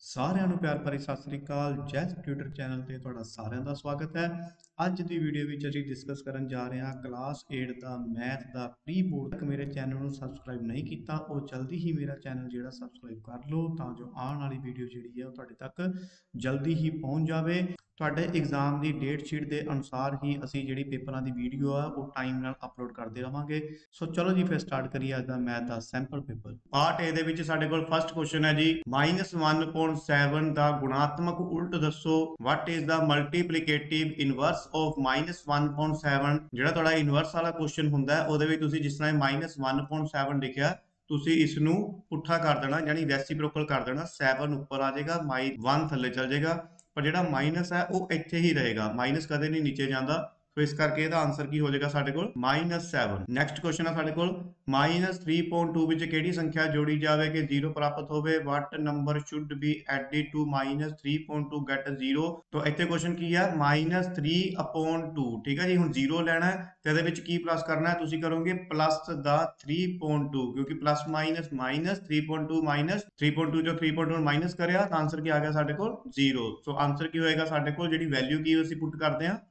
ਸਾਰਿਆਂ ਨੂੰ ਪਿਆਰ ਭਰੀ ਸਤਿ ਸ੍ਰੀ ਅਕਾਲ। ਜੈਸ ਟਿਊਟਰ ਚੈਨਲ ਤੇ ਤੁਹਾਡਾ ਸਾਰਿਆਂ ਦਾ ਸਵਾਗਤ ਹੈ। ਅੱਜ ਦੀ ਵੀਡੀਓ ਵਿੱਚ ਅਸੀਂ ਡਿਸਕਸ ਕਰਨ ਜਾ ਰਹੇ ਹਾਂ ਕਲਾਸ 8 ਦਾ ਮੈਥ ਦਾ ਪ੍ਰੀ ਬੋਰਡ। ਤੱਕ ਮੇਰੇ ਚੈਨਲ ਨੂੰ ਸਬਸਕ੍ਰਾਈਬ ਨਹੀਂ ਕੀਤਾ ਉਹ ਜਲਦੀ ਹੀ ਮੇਰਾ ਚੈਨਲ ਜਿਹੜਾ ਸਬਸਕ੍ਰਾਈਬ ਕਰ ਲਓ ਤਾਂ ਜੋ ਆਉਣ ਵਾਲੀ ਵੀਡੀਓ ਜਿਹੜੀ ਹੈ ਉਹ ਤੁਹਾਡੇ ਤੱਕ ਜਲਦੀ ਹੀ ਪਹੁੰਚ ਜਾਵੇ। ਤੁਹਾਡੇ ਐਗਜ਼ਾਮ ਦੀ ਡੇਟ ਸ਼ੀਟ ਦੇ ਅਨੁਸਾਰ ਹੀ ਅਸੀਂ ਜਿਹੜੀ ਪੇਪਰਾਂ ਦੀ ਵੀਡੀਓ ਆ ਉਹ ਟਾਈਮ ਨਾਲ ਅਪਲੋਡ ਕਰਦੇ ਰਵਾਂਗੇ। ਸੋ ਚਲੋ ਜੀ ਫਿਰ ਸਟਾਰਟ ਕਰੀਏ ਅੱਜ ਦਾ ਮੈਥ ਦਾ ਸੈਂਪਲ ਪੇਪਰ। ਪਾਰਟ ਏ ਦੇ ਵਿੱਚ ਸਾਡੇ ਕੋਲ ਫਸਟ ਕੁਐਸਚਨ ਹੈ ਜੀ -1.7 ਦਾ ਗੁਣਾਤਮਕ ਉਲਟ ਦੱਸੋ। What is the multiplicative inverse of -1.7। ਜਿਹੜਾ ਤੁਹਾਡਾ ਇਨਵਰਸ ਵਾਲਾ ਕੁਐਸਚਨ ਹੁੰਦਾ ਹੈ ਉਹਦੇ ਵਿੱਚ ਤੁਸੀਂ ਜਿਸ ਤਰ੍ਹਾਂ -1.7 ਲਿਖਿਆ ਤੁਸੀਂ ਇਸ ਨੂੰ ਪੁੱਠਾ ਕਰ ਦੇਣਾ, ਯਾਨੀ ਰੈਸਿਪਰੋਕਲ ਕਰ ਦੇਣਾ। 7 ਉੱਪਰ ਆ ਜਾਏਗਾ, 1 ਥੱਲੇ ਚਲ ਜਾਏਗਾ, ਪਰ ਜਿਹੜਾ ਮਾਈਨਸ ਹੈ ਉਹ ਇੱਥੇ ਹੀ ਰਹੇਗਾ। ਮਾਈਨਸ ਕਦੇ ਨਹੀਂ ਨੀਚੇ ਜਾਂਦਾ, ਸੋ ਇਸ ਕਰਕੇ ਇਹਦਾ ਆਨਸਰ ਕੀ ਹੋ ਜਾਏਗਾ ਸਾਡੇ ਕੋਲ -7। ਨੈਕਸਟ ਕੁਐਸਚਨ ਹੈ ਸਾਡੇ ਕੋਲ -3.2 ਵਿੱਚ ਕਿਹੜੀ ਸੰਖਿਆ ਜੋੜੀ ਜਾਵੇ ਕਿ 0 ਪ੍ਰਾਪਤ ਹੋਵੇ। What number should be added to -3.2 get 0। तो ਇੱਥੇ ਕੁਐਸਚਨ ਕੀ ਹੈ -3/2। ਠੀਕ ਹੈ ਜੀ, ਹੁਣ 0 ਲੈਣਾ ਹੈ ਤੇ ਇਹਦੇ ਵਿੱਚ ਕੀ ਪਲੱਸ ਕਰਨਾ ਹੈ, ਤੁਸੀਂ ਕਰੋਗੇ ਪਲੱਸ ਦਾ 3.2 ਕਿਉਂਕਿ ਪਲੱਸ ਮਾਈਨਸ ਮਾਈਨਸ 3.2 ਮਾਈਨਸ 3.2 ਜੋ 3.2 ਮਾਈਨਸ ਕਰਿਆ ਤਾਂ ਆਨਸਰ ਕੀ ਆ ਗਿਆ ਸਾਡੇ ਕੋਲ 0। ਸੋ ਆਨਸਰ ਕੀ ਹੋਏਗਾ ਸਾਡੇ ਕੋਲ, ਜਿਹੜੀ ਵੈਲਿਊ ਕੀ ਅਸੀਂ ਪੁੱਟ ਕਰਦੇ ਹਾਂ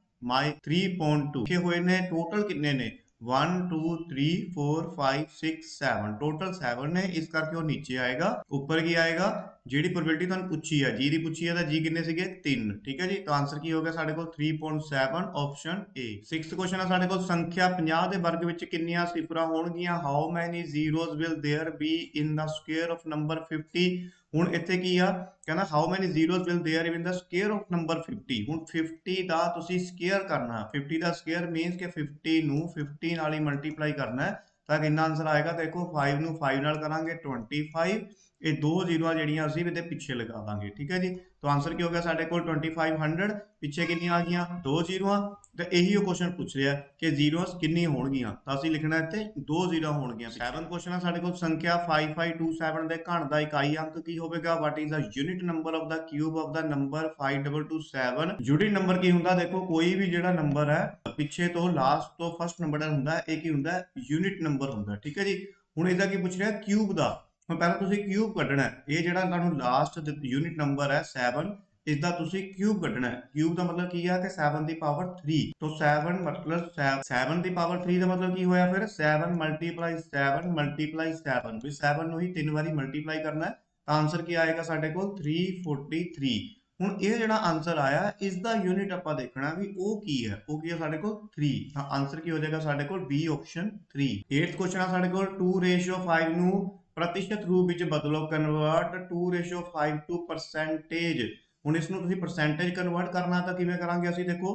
-3.2 ਲਿਖੇ ਹੋਏ ਨੇ। ਟੋਟਲ ਕਿੰਨੇ ਨੇ 1 2 3 4 5 6 7, ਟੋਟਲ 7 ਨੇ, ਇਸ ਕਰਕੇ ਉਹ ਨੀਚੇ ਆਏਗਾ। ਉੱਪਰ ਕੀ ਆਏਗਾ, ਜਿਹੜੀ ਪ੍ਰੋਬੇਬਿਲਿਟੀ ਤੁਹਾਨੂੰ ਪੁੱਛੀ ਹੈ ਜੀ ਦੀ ਪੁੱਛੀ ਹੈ ਤਾਂ ਜੀ ਕਿੰਨੇ ਸੀਗੇ 3। ਠੀਕ ਹੈ ਜੀ, ਤਾਂ ਆਨਸਰ ਕੀ ਹੋ ਗਿਆ ਸਾਡੇ ਕੋਲ 3.7 ਆਪਸ਼ਨ ਏ। 6th ਕੁਐਸਚਨ ਹੈ ਸਾਡੇ ਕੋਲ ਸੰਖਿਆ 50 ਦੇ ਵਰਗ ਵਿੱਚ ਕਿੰਨੀਆਂ ਸਿਫਰਾਂ ਹੋਣਗੀਆਂ। How many zeros will there be in the square of number 50। ਹੁਣ ਇੱਥੇ ਕੀ ਆ, ਕਹਿੰਦਾ how many zeros will there in the square of number 50। ਹੁਣ 50 ਦਾ ਤੁਸੀਂ ਸਕੁਅਰ ਕਰਨਾ, 50 ਦਾ ਸਕੁਅਰ ਮੀਨਸ ਕਿ 50 ਨੂੰ 50 ਨਾਲ ਹੀ ਮਲਟੀਪਲਾਈ ਕਰਨਾ ਹੈ ਤਾਂ ਕਿੰਨਾ ਆਨਸਰ ਆਏਗਾ। ਦੇਖੋ 5 ਨੂੰ 5 ਨਾਲ ਕਰਾਂਗੇ 25, ਇਹ ਦੋ ਜ਼ੀਰੋਆਂ ਜਿਹੜੀਆਂ ਅਸੀਂ ਇਹਦੇ ਪਿੱਛੇ ਲਗਾ ਦਾਂਗੇ। ਠੀਕ ਹੈ ਜੀ, ਤਾਂ ਆਨਸਰ ਕੀ ਹੋ ਗਿਆ ਸਾਡੇ ਕੋਲ 2500। ਪਿੱਛੇ ਕਿੰਨੀਆਂ ਆ ਗਈਆਂ, ਦੋ ਜ਼ੀਰੋਆਂ। ਤੇ ਇਹੀ ਉਹ ਕੁਐਸਚਨ ਪੁੱਛ ਰਿਹਾ ਕਿ ਜ਼ੀਰੋਸ ਕਿੰਨੀ ਹੋਣਗੀਆਂ, ਤਾਂ ਅਸੀਂ ਲਿਖਣਾ ਇੱਥੇ ਦੋ ਜ਼ੀਰੋ ਹੋਣਗੀਆਂ। 7ਵਾਂ ਕੁਐਸਚਨ ਹੈ ਸਾਡੇ ਕੋਲ ਸੰਖਿਆ 5527 ਦੇ ਘਣ ਦਾ ਇਕਾਈ ਅੰਕ ਕੀ ਹੋਵੇਗਾ। What is the unit number of the cube of the number 5227। Unit number ਕੀ ਹੁੰਦਾ, ਦੇਖੋ ਕੋਈ ਵੀ ਜਿਹੜਾ ਨੰਬਰ ਹੈ ਪਿੱਛੇ ਤੋਂ ਲਾਸਟ ਤੋਂ ਫਸਟ ਨੰਬਰ ਹੁੰਦਾ ਇਹ ਕੀ ਹੁੰਦਾ, ਯੂਨਿਟ ਨੰਬਰ ਹੁੰਦਾ। ਠੀਕ ਹੈ ਜੀ, ਹੁਣ ਇਹਦਾ ਕੀ ਪੁੱਛ ਰਿਹਾ ਕਿਊਬ ਦਾ। ਹੁਣ ਪਹਿਲਾਂ ਤੁਸੀਂ ਕਿਊਬ ਕੱਢਣਾ ਹੈ, ਇਹ ਜਿਹੜਾ ਤੁਹਾਨੂੰ ਲਾਸਟ ਯੂਨਿਟ ਨੰਬਰ ਹੈ 7 इसका तुसी क्यूब कढ़ना है। क्यूब का मतलब की है कि 7 की पावर 3, तो 7 मतलब 7 की पावर 3 का मतलब की होया फिर 7 मल्टीप्लाई 7 मल्टीप्लाई 7 भी 7 ਨੂੰ ਹੀ 3 ਵਾਰੀ ਮਲਟੀਪਲਾਈ ਕਰਨਾ ਹੈ ਤਾਂ ਆਨਸਰ ਕੀ ਆਏਗਾ ਸਾਡੇ ਕੋਲ 343। ਹੁਣ ਇਹ ਜਿਹੜਾ ਆਨਸਰ ਆਇਆ ਇਸ ਦਾ ਯੂਨਿਟ ਆਪਾਂ ਦੇਖਣਾ ਵੀ ਉਹ ਕੀ ਹੈ, ਉਹ ਕੀ ਹੈ ਸਾਡੇ ਕੋਲ 3, ਤਾਂ ਆਨਸਰ ਕੀ ਹੋ ਜਾਏਗਾ ਸਾਡੇ ਕੋਲ ਬੀ ਆਪਸ਼ਨ 3। 8th ਕੁਐਸਚਨ ਆ ਸਾਡੇ ਕੋਲ 2/5 ਨੂੰ प्रतिशत रूप ਵਿੱਚ ਬਦਲੋ। Convert 2/5 to percentage. ਹੁਣ ਇਸ ਨੂੰ ਤੁਸੀਂ ਪਰਸੈਂਟੇਜ ਕਨਵਰਟ ਕਰਨਾ ਤਾਂ ਕਿਵੇਂ ਕਰਾਂਗੇ ਅਸੀਂ, ਦੇਖੋ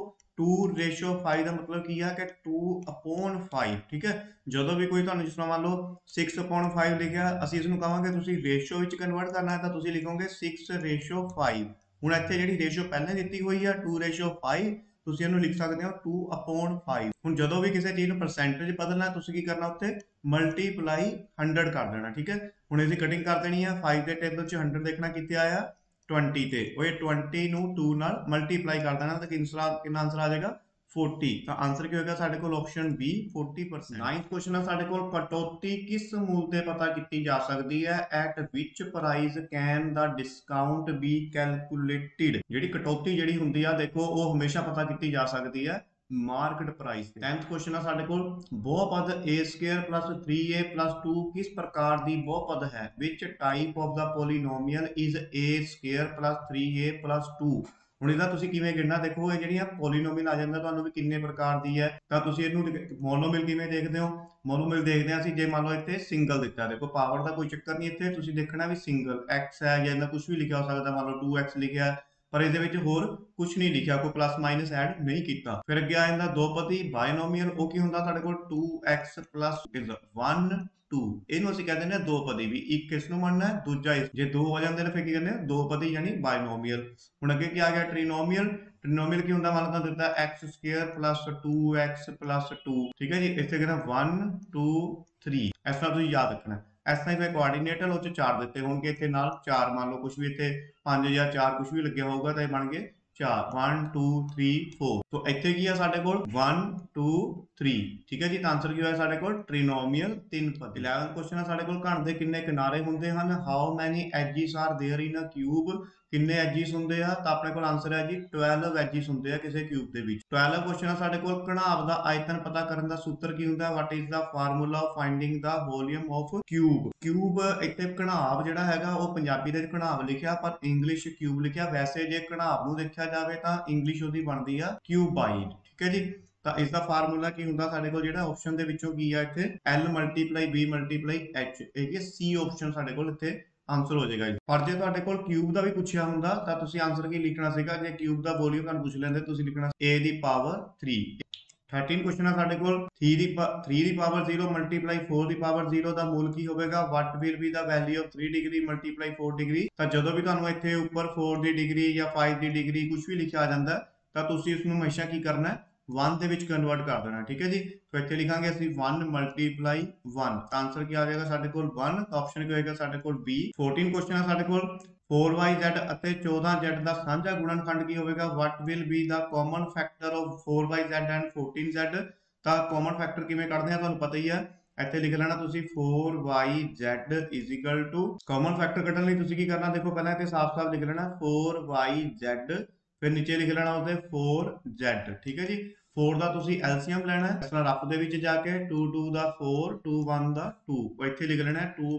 2/5 ਦਾ ਮਤਲਬ ਕੀ ਹੈ ਕਿ 2/5। ਠੀਕ ਹੈ, ਜਦੋਂ ਵੀ ਕੋਈ ਤੁਹਾਨੂੰ ਜਿਸ ਤਰ੍ਹਾਂ ਮੰਨ ਲਓ 6/5 ਲਿਖਿਆ ਅਸੀਂ ਇਸ ਨੂੰ ਕਹਾਂਗੇ ਤੁਸੀਂ ਰੇਸ਼ੋ ਵਿੱਚ ਕਨਵਰਟ ਕਰਨਾ ਹੈ ਤਾਂ ਤੁਸੀਂ ਲਿਖੋਗੇ 6/5। ਹੁਣ ਇੱਥੇ ਜਿਹੜੀ ਰੇਸ਼ੋ ਪਹਿਲਾਂ ਦਿੱਤੀ ਹੋਈ ਹੈ 2/5 ਤੁਸੀਂ ਇਹਨੂੰ ਲਿਖ ਸਕਦੇ ਹੋ 2/5। ਹੁਣ ਜਦੋਂ ਵੀ ਕਿਸੇ ਚੀਜ਼ ਨੂੰ ਪਰਸੈਂਟੇਜ ਬਦਲਣਾ ਤੁਸੀਂ ਕੀ ਕਰਨਾ, ਉੱਥੇ ਮਲਟੀਪਲਾਈ 100 ਕਰ ਦੇਣਾ। ਠੀਕ ਹੈ, ਹੁਣ ਇਹਦੀ ਕਟਿੰਗ ਕਰ ਦੇਣੀ ਹੈ। 5 ਦੇ ਟੇਬਲ 'ਚ 100 ਦੇਖਣਾ ਕਿੱਥੇ ਆਇਆ 20 ਤੇ, ਉਹ 20 ਨੂੰ 2 ਨਾਲ ਮਲਟੀਪਲਾਈ ਕਰ ਦੇਣਾ ਤਾਂ ਕਿੰਨਾ ਆਨਸਰ ਆ ਜਾਏਗਾ 40। ਤਾਂ ਆਨਸਰ ਕੀ ਹੋਏਗਾ ਸਾਡੇ ਕੋਲ ਆਪਸ਼ਨ ਬੀ 40%। 9th ਕੁਐਸਚਨ ਹੈ ਸਾਡੇ ਕੋਲ ਕਟੌਤੀ ਕਿਸ ਮੂਲ ਤੇ ਪਤਾ ਕੀਤੀ ਜਾ ਸਕਦੀ ਹੈ। At which price can the discount be calculated. ਜਿਹੜੀ ਕਟੌਤੀ ਜਿਹੜੀ ਹੁੰਦੀ ਆ ਦੇਖੋ ਉਹ ਹਮੇਸ਼ਾ ਪਤਾ ਕੀਤੀ ਜਾ ਸਕਦੀ ਹੈ ਮਾਰਕੀਟ ਪ੍ਰਾइस। 10th क्वेश्चन है साडे कोल बहुपद a² + 3a + 2 किस प्रकार दी बहुपद है। Which type of the polynomial is a² + 3a + 2। ਹੁਣ ਇਹਦਾ ਤੁਸੀਂ ਕਿਵੇਂ ਗਿਣਨਾ, ਦੇਖੋ ਇਹ ਜਿਹੜੀਆਂ ਪੋਲੀਨੋਮੀਅਲ ਆ ਜਾਂਦਾ ਤੁਹਾਨੂੰ ਵੀ ਕਿੰਨੇ ਪ੍ਰਕਾਰ ਦੀ ਹੈ ਤਾਂ ਤੁਸੀਂ ਇਹਨੂੰ ਮੋਨੋਮੀਅਲ ਕਿਵੇਂ ਦੇਖਦੇ ਹੋ। ਮੋਨੋਮੀਅਲ ਦੇਖਦੇ ਆ ਅਸੀਂ ਜੇ ਮੰਨ ਲਓ ਇੱਥੇ ਸਿੰਗਲ ਦਿੱਤਾ, ਦੇਖੋ ਪਾਵਰ ਦਾ ਕੋਈ ਚੱਕਰ ਨਹੀਂ, ਇੱਥੇ ਤੁਸੀਂ ਦੇਖਣਾ ਵੀ ਸਿੰਗਲ x ਹੈ ਜਾਂ ਇਹਦਾ ਕੁਝ ਵੀ ਲਿਖਿਆ ਹੋ ਸਕਦਾ, ਮੰਨ ਲਓ 2x ਲਿਖਿਆ ਪਰ ਇਹਦੇ ਵਿੱਚ ਹੋਰ ਕੁਝ ਨਹੀਂ ਲਿਖਿਆ, ਕੋਈ ਪਲੱਸ ਮਾਈਨਸ ਐਡ ਨਹੀਂ ਕੀਤਾ। ਫਿਰ ਅੱਗੇ ਆ ਜਾਂਦਾ ਦੋਪਦੀ ਬਾਇਨੋਮੀਅਲ, ਉਹ ਕੀ ਹੁੰਦਾ ਸਾਡੇ ਕੋਲ 2x + 1 2, ਇਹਨੂੰ ਅਸੀਂ ਕਹਿੰਦੇ ਨੇ ਦੋਪਦੀ ਵੀ ਇੱਕ ਇਸ ਨੂੰ ਮੰਨਣਾ ਦੂਜਾ ਇਸ, ਜੇ ਦੋ ਹੋ ਜਾਂਦੇ ਨੇ ਫਿਰ ਕੀ ਕਹਿੰਦੇ ਆ ਦੋਪਦੀ ਯਾਨੀ ਬਾਇਨੋਮੀਅਲ। ਹੁਣ ਅੱਗੇ ਕੀ ਆ ਗਿਆ ਟ੍ਰੀਨੋਮੀਅਲ। ਟ੍ਰੀਨੋਮੀਅਲ ਕੀ ਹੁੰਦਾ, ਮੰਨ ਲਓ ਦਿੱਤਾ x² + 2x + 2। ਠੀਕ ਹੈ ਜੀ, ਇੱਥੇ ਕਹਿੰਦਾ 1 2 3, ਇਸ ਤਰ੍ਹਾਂ ਤੁਸੀਂ ਯਾਦ ਰੱਖਣਾ। ਇਸ ਤਰ੍ਹਾਂ ਹੀ ਕੋਆਰਡੀਨੇਟਰ ਉਹ 'ਚ 4 ਦਿੱਤੇ ਹੋਣਗੇ, ਇੱਥੇ ਨਾਲ 4 ਮੰਨ ਲਓ ਕੁਝ ਵੀ ਇੱਥੇ 5 ਜਾਂ 4 ਕੁਝ ਵੀ ਲੱਗਿਆ ਹੋਊਗਾ ਤਾਂ ਇਹ ਬਣ ਗਏ 4 1 2 3 4 तो ਇੱਥੇ ਕੀ ਆ ਸਾਡੇ ਕੋਲ 1 2 3 ਠੀਕ ਹੈ ਜੀ। ਤਾਂ ਆਨਸਰ ਕੀ ਹੋਇਆ ਸਾਡੇ ਕੋਲ ਟ੍ਰੀਨੋਮੀਅਲ ਤਿੰਨ ਪਦ। 11ਵਾਂ ਕੁਐਸਚਨ ਆ ਸਾਡੇ ਕੋਲ ਘਣ ਦੇ ਕਿੰਨੇ ਕਿਨਾਰੇ ਹੁੰਦੇ ਹਨ। How many edges are there in a cube. ਕਿੰਨੇ ਐਜਿਸ ਹੁੰਦੇ ਆ ਤਾਂ ਆਪਣੇ ਕੋਲ ਆਨਸਰ ਹੈ ਜੀ 12 ਐਜਿਸ ਹੁੰਦੇ ਆ ਕਿਸੇ ਕਿਊਬ ਦੇ ਵਿੱਚ। 12ਵਾਂ ਕੁਐਸਚਨ ਆ ਸਾਡੇ ਕੋਲ ਘਣਾਵ ਦਾ ਆਇਤਨ ਪਤਾ ਕਰਨ ਦਾ ਸੂਤਰ ਕੀ ਹੁੰਦਾ। What is the formula of finding the volume of cube. Cube ਇੱਥੇ ਘਣਾਵ ਜਿਹੜਾ ਹੈਗਾ ਉਹ ਪੰਜਾਬੀ ਦੇ ਵਿੱਚ ਘਣਾਵ ਲਿਖਿਆ ਪਰ ਇੰਗਲਿਸ਼ ਕਿਊਬ ਲਿਖਿਆ। ਵੈਸੇ ਜੇ ਘਣਾਵ ਨੂੰ ਦੇਖਿਆ ਜਾਵੇ ਤਾਂ ਇੰਗਲਿਸ਼ ਉਹਦੀ ਬਣਦੀ ਆ ਕਿਊਬਾਈਡ ਠੀਕ ਹੈ ਜੀ। ਤਾਂ ਇਸ ਦਾ ਫਾਰਮੂਲਾ ਕੀ ਹੁੰਦਾ ਸਾਡੇ ਕੋਲ ਜਿਹੜਾ ਆਪਸ਼ਨ ਦੇ ਵਿੱਚੋਂ ਕੀ ਆ ਇੱਥੇ L × B × H ਇਹ C ਆਪਸ਼ਨ ਸਾਡੇ ਕੋਲ ਇੱਥੇ ਆਨਸਰ ਹੋ ਜਾਏਗਾ ਜੀ। ਪਰ ਜੇ ਤੁਹਾਡੇ ਕੋਲ ਕਿਊਬ ਦਾ ਵੀ ਪੁੱਛਿਆ ਹੁੰਦਾ ਤਾਂ ਤੁਸੀਂ ਆਨਸਰ ਕੀ ਲਿਖਣਾ ਸੀਗਾ। ਜੇ ਕਿਊਬ ਦਾ ਵੋਲਿਊਮ ਤੁਹਾਨੂੰ ਪੁੱਛ ਲੈਂਦੇ ਤੁਸੀਂ ਲਿਖਣਾ A ਦੀ ਪਾਵਰ 3। 13 ਕੁਐਸਚਨ ਆ ਸਾਡੇ ਕੋਲ 3 ਦੀ ਪਾਵਰ 0 × 4 ਦੀ ਪਾਵਰ 0 ਦਾ ਮੂਲ ਕੀ ਹੋਵੇਗਾ। What will be the value of 3 degree × 4 degree. ਤਾਂ ਜਦੋਂ ਵੀ ਤੁਹਾਨੂੰ ਇੱਥੇ ਉੱਪਰ 4 ਦੀ ਡਿਗਰੀ ਜਾਂ 5 ਦੀ ਡਿਗਰੀ ਕੁਝ ਵੀ ਲਿਖਿਆ ਆ ਜਾਂਦਾ ਤਾਂ ਤੁਸੀਂ ਇਸ ਨੂੰ ਹਮੇਸ਼ਾ ਕੀ ਕਰਨਾ 1 ਦੇ ਵਿੱਚ ਕਨਵਰਟ ਕਰ ਦੇਣਾ ਠੀਕ ਹੈ ਜੀ। तो ਇੱਥੇ ਲਿਖਾਂਗੇ ਅਸੀਂ 1 × 1 ਤਾਂ ਆਨਸਰ ਕੀ ਆ ਜਾਏਗਾ ਸਾਡੇ ਕੋਲ 1। ਤਾਂ ਆਪਸ਼ਨ ਕੀ ਹੋਏਗਾ ਸਾਡੇ ਕੋਲ B। 14 ਕੁਐਸਚਨ ਆ ਸਾਡੇ ਕੋਲ 4yz ਅਤੇ 14z ਦਾ ਸਾਂਝਾ ਗੁਣਨਖੰਡ ਕੀ ਹੋਵੇਗਾ। What will be the common factor of 4yz and 14z। ਤਾਂ ਕਾਮਨ ਫੈਕਟਰ ਕਿਵੇਂ ਕੱਢਦੇ ਆ ਤੁਹਾਨੂੰ ਪਤਾ ਹੀ ਹੈ। ਇੱਥੇ ਲਿਖ ਲੈਣਾ ਤੁਸੀਂ 4yz ਕਾਮਨ ਫੈਕਟਰ ਕੱਢਣ ਲਈ ਤੁਸੀਂ ਕੀ ਕਰਨਾ ਦੇਖੋ ਪਹਿਲਾਂ ਇੱਥੇ ਸਾਫ਼-ਸਾਫ਼ ਲਿਖ ਲੈਣਾ 4yz ਫਿਰ ਨੀਚੇ ਲਿਖ ਲੈਣਾ ਉਹਦੇ 4z ਠੀਕ ਹੈ ਜੀ। 4 ਦਾ ਤੁਸੀਂ ਐਲਸੀਐਮ ਲੈਣਾ ਇਸ ਤਰ੍ਹਾਂ ਰੱਫ ਦੇ ਵਿੱਚ ਜਾ ਕੇ 2 2 ਦਾ 4 2 1 ਦਾ 2 ਇੱਥੇ ਲਿਖ ਲੈਣਾ 2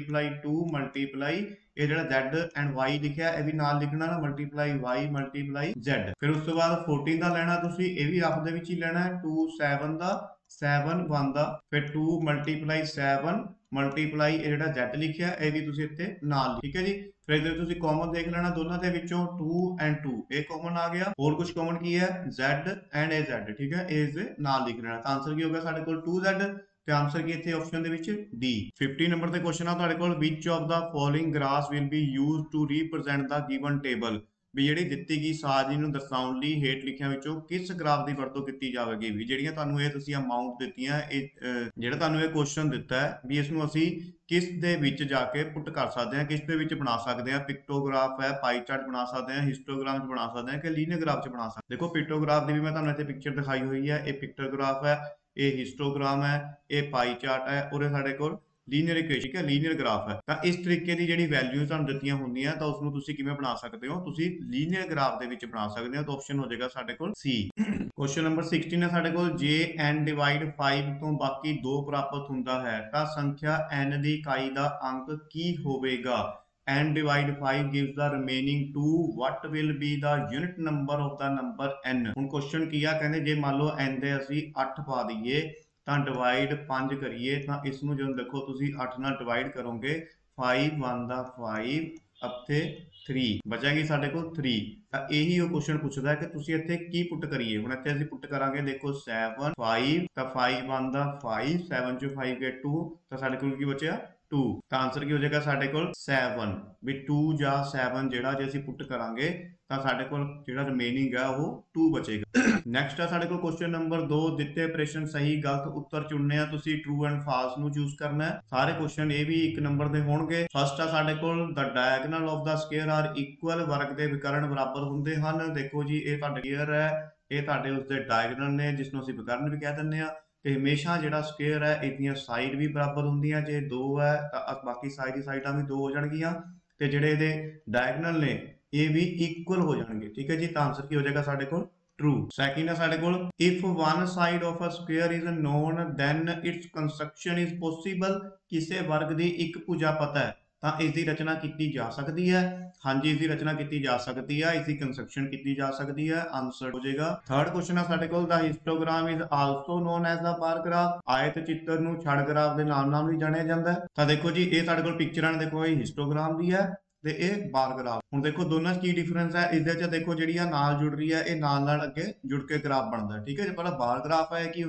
× 2 × ਇਹ ਜਿਹੜਾ z ਐਂਡ y ਲਿਖਿਆ ਇਹ ਵੀ ਨਾਲ ਲਿਖਣਾ ਨਾ ਮਲਟੀਪਲਾਈ y × z। ਫਿਰ ਉਸ ਤੋਂ ਬਾਅਦ 14 ਦਾ ਲੈਣਾ ਤੁਸੀਂ ਇਹ ਵੀ ਰੱਫ ਦੇ ਵਿੱਚ ਹੀ ਲੈਣਾ 2 7 ਦਾ 7 1 ਦਾ ਫਿਰ 2 × 7 ਮਲਟੀਪਲਾਈ ਇਹ ਜਿਹੜਾ z ਲਿਖਿਆ ਇਹ ਵੀ ਤੁਸੀਂ ਇੱਥੇ ਨਾਲ ਠੀਕ ਹੈ ਜੀ। ਫਿਰ ਇਹਦੇ ਤੁਸੀਂ ਕਾਮਨ ਦੇਖ ਲੈਣਾ ਦੋਨਾਂ ਦੇ ਵਿੱਚੋਂ 2 ਐਂਡ 2 ਇਹ ਕਾਮਨ ਆ ਗਿਆ। ਹੋਰ ਕੁਝ ਕਾਮਨ ਕੀ ਹੈ z ਐਂਡ ਇਹ z ਠੀਕ ਹੈ ਇਸ ਦੇ ਨਾਲ ਲਿਖ ਲੈਣਾ। ਤਾਂ ਆਨਸਰ ਕੀ ਹੋਗਾ ਸਾਡੇ ਕੋਲ 2z ਤੇ ਆਨਸਰ ਕੀ ਇੱਥੇ ਆਪਸ਼ਨ ਦੇ ਵਿੱਚ D। 50 ਨੰਬਰ ਤੇ ਕੁਐਸਚਨ ਆ ਤੁਹਾਡੇ ਕੋਲ which of the following graphs will be used to represent the given table। ਵੀ ਜਿਹੜੀ ਦਿੱਤੀ ਗਈ ਸਾਰਣੀ ਨੂੰ ਦਰਸਾਉਣ ਲਈ ਹੇਠ ਲਿਖਿਆਂ ਵਿੱਚੋਂ ਕਿਸ ਗ੍ਰਾਫ ਦੀ ਵਰਤੋਂ ਕੀਤੀ ਜਾਵੇਗੀ। ਵੀ ਜਿਹੜੀਆਂ ਤੁਹਾਨੂੰ ਇਹ ਤੁਸੀਂ ਅਮਾਉਂਟ ਦਿੱਤੀਆਂ ਇਹ ਜਿਹੜਾ ਤੁਹਾਨੂੰ ਇਹ ਕੁਐਸਚਨ ਦਿੱਤਾ ਹੈ ਵੀ ਇਸ ਨੂੰ ਅਸੀਂ ਕਿਸ ਦੇ ਵਿੱਚ ਜਾ ਕੇ ਪੁੱਟ ਕਰ ਸਕਦੇ ਹਾਂ ਕਿਸ ਦੇ ਵਿੱਚ ਬਣਾ ਸਕਦੇ ਹਾਂ। ਪਿਕਟੋਗ੍ਰਾਫ ਹੈ ਪਾਈ ਚਾਰਟ ਬਣਾ ਸਕਦੇ ਹਾਂ ਹਿਸਟੋਗ੍ਰਾਮ 'ਚ ਬਣਾ ਸਕਦੇ ਹਾਂ ਕਿ ਲੀਨੀਅਰ ਗ੍ਰਾਫ 'ਚ ਬਣਾ ਸਕਦੇ। ਦੇਖੋ ਪਿਕਟੋਗ੍ਰਾਫ ਦੀ ਵੀ ਮੈਂ ਤੁਹਾਨੂੰ ਇੱਥੇ ਪਿਕਚਰ ਦਿਖਾਈ ਹੋਈ ਹੈ। ਇਹ ਪਿਕਟੋਗ੍ਰਾਫ ਹੈ ਇਹ ਹਿਸਟੋਗ੍ਰਾਮ ਹੈ ਇਹ ਪਾਈ ਚਾਰਟ ਹੈ ਔਰ ਇਹ ਸਾਡੇ ਕੋਲ ਲੀਨੀਅਰ ਇਕੁਏਸ਼ਨ ਠੀਕ ਹੈ ਲੀਨੀਅਰ ਗ੍ਰਾਫ ਹੈ। ਤਾਂ ਇਸ ਤਰੀਕੇ ਦੀ ਜਿਹੜੀ ਵੈਲਿਊਜ਼ ਤੁਹਾਨੂੰ ਦਿੱਤੀਆਂ ਹੁੰਦੀਆਂ ਤਾਂ ਉਸ ਨੂੰ ਤੁਸੀਂ ਕਿਵੇਂ ਬਣਾ ਸਕਦੇ ਹੋ ਤੁਸੀਂ ਲੀਨੀਅਰ ਗ੍ਰਾਫ ਦੇ ਵਿੱਚ ਬਣਾ ਸਕਦੇ ਹੋ। ਤਾਂ ਆਪਸ਼ਨ ਹੋ ਜਾਏਗਾ ਸਾਡੇ ਕੋਲ C। ਕੁਐਸਚਨ ਨੰਬਰ 16 ਹੈ ਸਾਡੇ ਕੋਲ ਜੇ n ਡਿਵਾਈਡ 5 ਤੋਂ ਬਾਕੀ 2 ਪ੍ਰਾਪਤ ਹੁੰਦਾ ਹੈ ਤਾਂ ਸੰਖਿਆ n ਦੀ ਇਕਾਈ ਦਾ ਅੰਕ ਕੀ ਹੋਵੇਗਾ। n divided 5 gives the remaining 2 what will be the unit number of the number n। ਹੁਣ ਕੁਐਸਚਨ ਕੀ ਆ ਕਹਿੰਦੇ ਜੇ ਮੰਨ ਲਓ n ਦੇ ਅਸੀਂ 8 ਪਾ ਦਈਏ ਤਾਂ ਡਿਵਾਈਡ 5 ਕਰੀਏ ਤਾਂ ਇਸ ਨੂੰ ਜਦੋਂ ਦੇਖੋ ਤੁਸੀਂ 8 ਨਾਲ ਡਿਵਾਈਡ ਕਰੋਗੇ 5 1 ਦਾ 5 ਅਤੇ 3 ਬਚੇਗੀ ਸਾਡੇ ਕੋਲ 3। ਤਾਂ ਇਹੀ ਉਹ ਕੁਐਸਚਨ ਪੁੱਛਦਾ ਹੈ ਕਿ ਤੁਸੀਂ ਇੱਥੇ ਕੀ ਪੁੱਟ ਕਰੀਏ। ਹੁਣ ਇੱਥੇ ਅਸੀਂ ਪੁੱਟ ਕਰਾਂਗੇ ਦੇਖੋ 7 5 ਤਾਂ 5 1 ਦਾ 5 7 ਚੋਂ 5 ਗਏ 2 ਤਾਂ ਸਾਡੇ ਕੋਲ ਕੀ ਬਚਿਆ 2। ਤਾਂ ਆਨਸਰ ਕੀ ਹੋ ਜਾਏਗਾ ਸਾਡੇ ਕੋਲ 7 ਵੀ 2 ਜਾਂ 7 ਜਿਹੜਾ ਜੇ ਅਸੀਂ ਪੁੱਟ ਕਰਾਂਗੇ ਤਾਂ ਸਾਡੇ ਕੋਲ ਜਿਹੜਾ ਰਿਮੇਨਿੰਗ ਹੈ ਉਹ 2 ਬਚੇਗਾ। ਨੈਕਸਟ ਆ ਸਾਡੇ ਕੋਲ ਕੁਐਸਚਨ ਨੰਬਰ 2 ਦਿੱਤੇ ਪ੍ਰਸ਼ਨ ਸਹੀ ਗਲਤ ਉੱਤਰ ਚੁਣਨੇ ਆ ਤੁਸੀਂ ਟਰੂ ਐਂਡ ਫਾਲਸ ਨੂੰ ਚੂਜ਼ ਕਰਨਾ ਹੈ। ਸਾਰੇ ਕੁਐਸਚਨ ਇਹ ਵੀ 1 ਨੰਬਰ ਦੇ ਹੋਣਗੇ। ਫਸਟ ਆ ਸਾਡੇ ਕੋਲ the diagonal of the square are equal ਵਰਗ ਦੇ ਵਿਕਰਨ ਬਰਾਬਰ ਹੁੰਦੇ ਹਨ। ਦੇਖੋ ਜੀ ਇਹ ਤੁਹਾਡਾ ਸਕੁਅਰ ਹੈ ਇਹ ਤੁਹਾਡੇ ਉਸਦੇ ਡਾਇਗੋਨਲ ਨੇ ਜਿਸ ਨੂੰ ਅਸੀਂ ਵਿਕਰਨ ਵੀ ਕਹਿ ਦਿੰਦੇ ਆ ਤੇ ਹਮੇਸ਼ਾ ਜਿਹੜਾ ਸਕੁਅਰ ਹੈ ਇਹਦੀਆਂ ਸਾਈਡ ਵੀ ਬਰਾਬਰ ਹੁੰਦੀਆਂ। ਜੇ 2 ਹੈ ਤਾਂ ਬਾਕੀ ਸਾਈਡ ਦੀ ਸਾਈਡਾਂ ਵੀ 2 ਹੋ ਜਾਣਗੀਆਂ ਤੇ ਜਿਹੜੇ ਇਹਦੇ ਡਾਇਗੋਨਲ ਨੇ ਇਹ ਵੀ ਇਕੁਅਲ ਹੋ ਜਾਣਗੇ ਠੀਕ ਹੈ ਜੀ। ਤਾਂ ਆਨਸਰ ਕੀ ਹੋ ਜਾਏਗਾ ਸਾਡੇ ਕੋਲ true। ਸੈਕਿੰਡ ਹੈ ਸਾਡੇ ਕੋਲ if one side of a square is known then its construction is possible। ਕਿਸੇ ਵਰਗ ਦੀ ਇੱਕ ਭੁਜਾ ਪਤਾ ਹੈ ਤਾਂ ਇਸ ਦੀ ਰਚਨਾ ਕੀਤੀ ਜਾ ਸਕਦੀ ਹੈ। ਹਾਂਜੀ ਇਸ ਦੀ ਰਚਨਾ ਕੀਤੀ ਜਾ ਸਕਦੀ ਹੈ ਇਸ ਦੀ ਕੰਸਟਰਕਸ਼ਨ ਕੀਤੀ ਜਾ ਸਕਦੀ ਹੈ। ਆਨਸਰ ਹੋ ਜਾਏਗਾ। ਥਰਡ ਕੁਐਸਚਨ ਹੈ ਸਾਡੇ ਕੋਲ the histogram is also known as the bar graph. ਆਇਤ ਚਿੱਤਰ ਨੂੰ ਛੜ ਗ੍ਰਾਫ ਦੇ ਨਾਮ ਨਾਲ ਵੀ ਜਾਣਿਆ ਜਾਂਦਾ ਹੈ। ਤਾਂ ਦੇਖੋ ਜੀ ਇਹ ਸਾਡੇ ਕੋਲ ਪਿਕਚਰਾਂ ਦੇਖੋ ਇਹ ਹਿਸਟੋਗ੍ਰਾਮ ਦੀ ਹੈ ਤੇ ਇਹ ਬਾਰ ਗ੍ਰਾਫ। ਹੁਣ ਦੇਖੋ ਦੋਨਾਂ 'ਚ ਕੀ ਡਿਫਰੈਂਸ ਹੈ ਇਸ ਦੇ 'ਚ ਦੇਖੋ ਜਿਹੜੀ ਆ ਨਾਲ ਜੁੜ ਰਹੀ ਹੈ ਇਹ ਨਾਲ ਨਾਲ ਅੱਗੇ ਜੁੜ ਕੇ ਗ੍ਰਾਫ ਬਣਦਾ ਠੀਕ ਹੈ ਜੀ। ਪਹਿਲਾਂ ਬਾਰ ਗ੍ਰਾਫ ਹੈ ਕੀ ਹੁੰਦਾ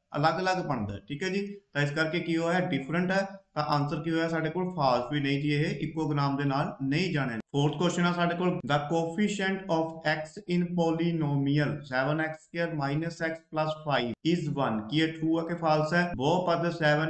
अलग अलग बनता है। ठीक है जी, तो इस करके की होया डिफरेंट है, ਤਾਂ ਆਨਸਰ ਕੀ ਹੋਇਆ ਸਾਡੇ ਕੋਲ ਫਾਲਸ ਵੀ ਨਹੀਂ ਜੀ, ਇਹ ਇਕੋਗ੍ਰਾਮ ਦੇ ਨਾਲ ਨਹੀਂ ਜਾਣਿਆ। ਫੋਰਥ ਕੁਐਸਚਨ ਆ ਸਾਡੇ ਕੋਲ the coefficient of x in polynomial 7x² x plus 5 is 1, ਕੀ ਇਹ ਟਰੂ ਹੈ ਕਿ ਫਾਲਸ ਹੈ। ਬਹੁਪਦ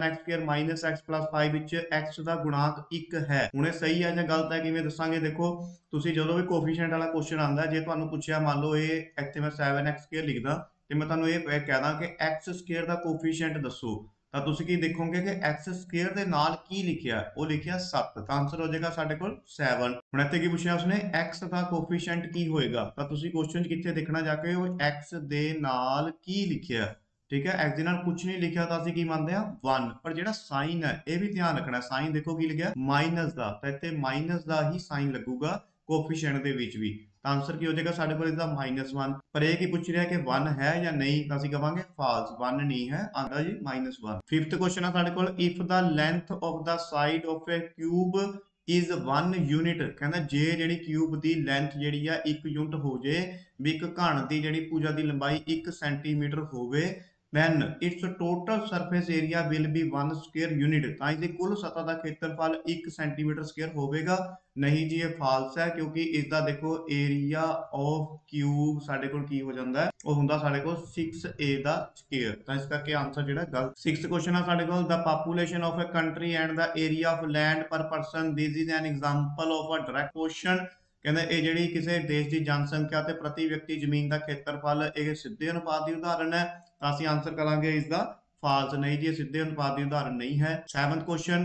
7x² x plus 5 ਵਿੱਚ x ਦਾ ਗੁਣਾਂਕ 1 ਹੈ। ਹੁਣ ਇਹ ਸਹੀ ਹੈ ਜਾਂ ਗਲਤ ਹੈ ਕਿਵੇਂ ਦੱਸਾਂਗੇ, ਦੇਖੋ ਤੁਸੀਂ ਜਦੋਂ ਵੀ ਕੋਫੀਸ਼ੀਐਂਟ ਵਾਲਾ ਕੁਐਸਚਨ ਆਉਂਦਾ, ਜੇ ਤੁਹਾਨੂੰ ਪੁੱਛਿਆ ਮੰਨ ਲਓ ਇਹ ਇੱਥੇ ਮੈਂ 7x² ਲਿਖਦਾ ਤੇ ਮੈਂ ਤੁਹਾਨੂੰ ਇਹ ਕਹਿਦਾ ਕਿ x² ਦਾ ਕੋਫੀਸ਼ੀਐਂਟ ਦੱਸੋ, ਤਾਂ ਤੁਸੀਂ ਕੀ ਦੇਖੋਗੇ ਕਿ x² ਦੇ ਨਾਲ ਕੀ ਲਿਖਿਆ, ਉਹ ਲਿਖਿਆ 7, ਤਾਂ ਆਨਸਰ ਹੋ ਜਾਏਗਾ ਸਾਡੇ ਕੋਲ 7। ਹੁਣ ਇੱਥੇ ਕੀ ਪੁੱਛਿਆ ਉਸਨੇ, x ਦਾ ਕੋਫੀਸ਼ੀਐਂਟ ਕੀ ਹੋਏਗਾ, ਤਾਂ ਤੁਸੀਂ ਕੁਐਸਚਨ 'ਚ ਕਿੱਥੇ ਦੇਖਣਾ ਜਾ ਕੇ, ਉਹ x ਦੇ ਨਾਲ ਕੀ ਲਿਖਿਆ। ਠੀਕ ਹੈ, x ਦੇ ਨਾਲ ਕੁਝ ਨਹੀਂ ਲਿਖਿਆ ਤਾਂ ਅਸੀਂ ਕੀ ਮੰਨਦੇ ਆ 1, ਪਰ ਜਿਹੜਾ ਸਾਈਨ ਹੈ ਇਹ ਵੀ ਧਿਆਨ ਰੱਖਣਾ, ਸਾਈਨ ਦੇਖੋ ਕੀ ਲਿਖਿਆ ਮਾਈਨਸ ਦਾ, ਤਾਂ ਇੱਥੇ ਮਾਈਨਸ ਦਾ ਹੀ ਸਾਈਨ ਲੱਗੂਗਾ ਕੋਫੀਸ਼ੀਐਂਟ ਦੇ ਵਿੱਚ ਵੀ, ਤਾਂ ਆਨਸਰ ਕੀ ਹੋ ਜਾਏਗਾ ਸਾਡੇ ਕੋਲ ਇਹਦਾ -1। ਪਰ ਇਹ ਕੀ ਪੁੱਛ ਰਿਹਾ ਕਿ 1 ਹੈ ਜਾਂ ਨਹੀਂ, ਤਾਂ ਅਸੀਂ ਕਹਾਂਗੇ ਫਾਲਸ, 1 ਨਹੀਂ ਹੈ, ਆਂਦਾ ਜੀ -1। ਫਿਫਥ ਕੁਐਸਚਨ ਆ ਸਾਡੇ ਕੋਲ, if the length of the side of a cube is 1 unit, ਕਹਿੰਦਾ ਜੇ ਜਿਹੜੀ ਕਿਊਬ ਦੀ ਲੈਂਥ ਜਿਹੜੀ ਆ 1 ਯੂਨਿਟ ਹੋ ਜੇ, ਵੀ ਇੱਕ ਘਣ ਦੀ ਜਿਹੜੀ ਭੁਜਾ ਦੀ ਲੰਬਾਈ 1 ਸੈਂਟੀਮੀਟਰ ਹੋਵੇ, then its total surface area will be 1 square unit, ਤਾਂ ਇਹਦੀ ਕੁੱਲ ਸਤ੍ਹਾ ਦਾ ਖੇਤਰਫਲ 1 ਸੈਂਟੀਮੀਟਰ ਸਕੁਅਰ ਹੋਵੇਗਾ। ਨਹੀਂ ਜੀ, ਇਹ ਫਾਲਸ ਹੈ, ਕਿਉਂਕਿ ਇਸ ਦਾ ਦੇਖੋ ਏਰੀਆ ਆਫ ਕਿਊਬ ਸਾਡੇ ਕੋਲ ਕੀ ਹੋ ਜਾਂਦਾ ਹੈ, ਉਹ ਹੁੰਦਾ ਸਾਡੇ ਕੋਲ 6a ਦਾ ਸਕੁਅਰ, ਤਾਂ ਇਸ ਕਰਕੇ ਆਨਸਰ ਜਿਹੜਾ ਗਲਤ। ਸਿਕਸਥ ਕੁਐਸਚਨ ਆ ਸਾਡੇ ਕੋਲ, the population of a country and the area of land per person, this is an example of a direct question, ਕਹਿੰਦਾ ਇਹ ਜਿਹੜੀ ਕਿਸੇ ਦੇਸ਼ ਦੀ ਜਨਸੰਖਿਆ ਤੇ ਪ੍ਰਤੀ ਵਿਅਕਤੀ ਜ਼ਮੀਨ ਦਾ ਖੇਤਰਫਲ ਇਹ ਸਿੱਧੇ ਅਨੁਪਾਤ ਦੀ ਉਦਾਹਰਨ ਹੈ, ਤਾਂ ਅਸੀਂ ਆਨਸਰ ਕਰਾਂਗੇ ਇਸ ਦਾ ਫਾਲਸ। ਨਹੀਂ ਜੀ, ਇਹ ਸਿੱਧੇ ਅਨੁਪਾਤ ਦੀ ਉਦਾਹਰਨ ਨਹੀਂ ਹੈ। 7th ਕੁਐਸਚਨ,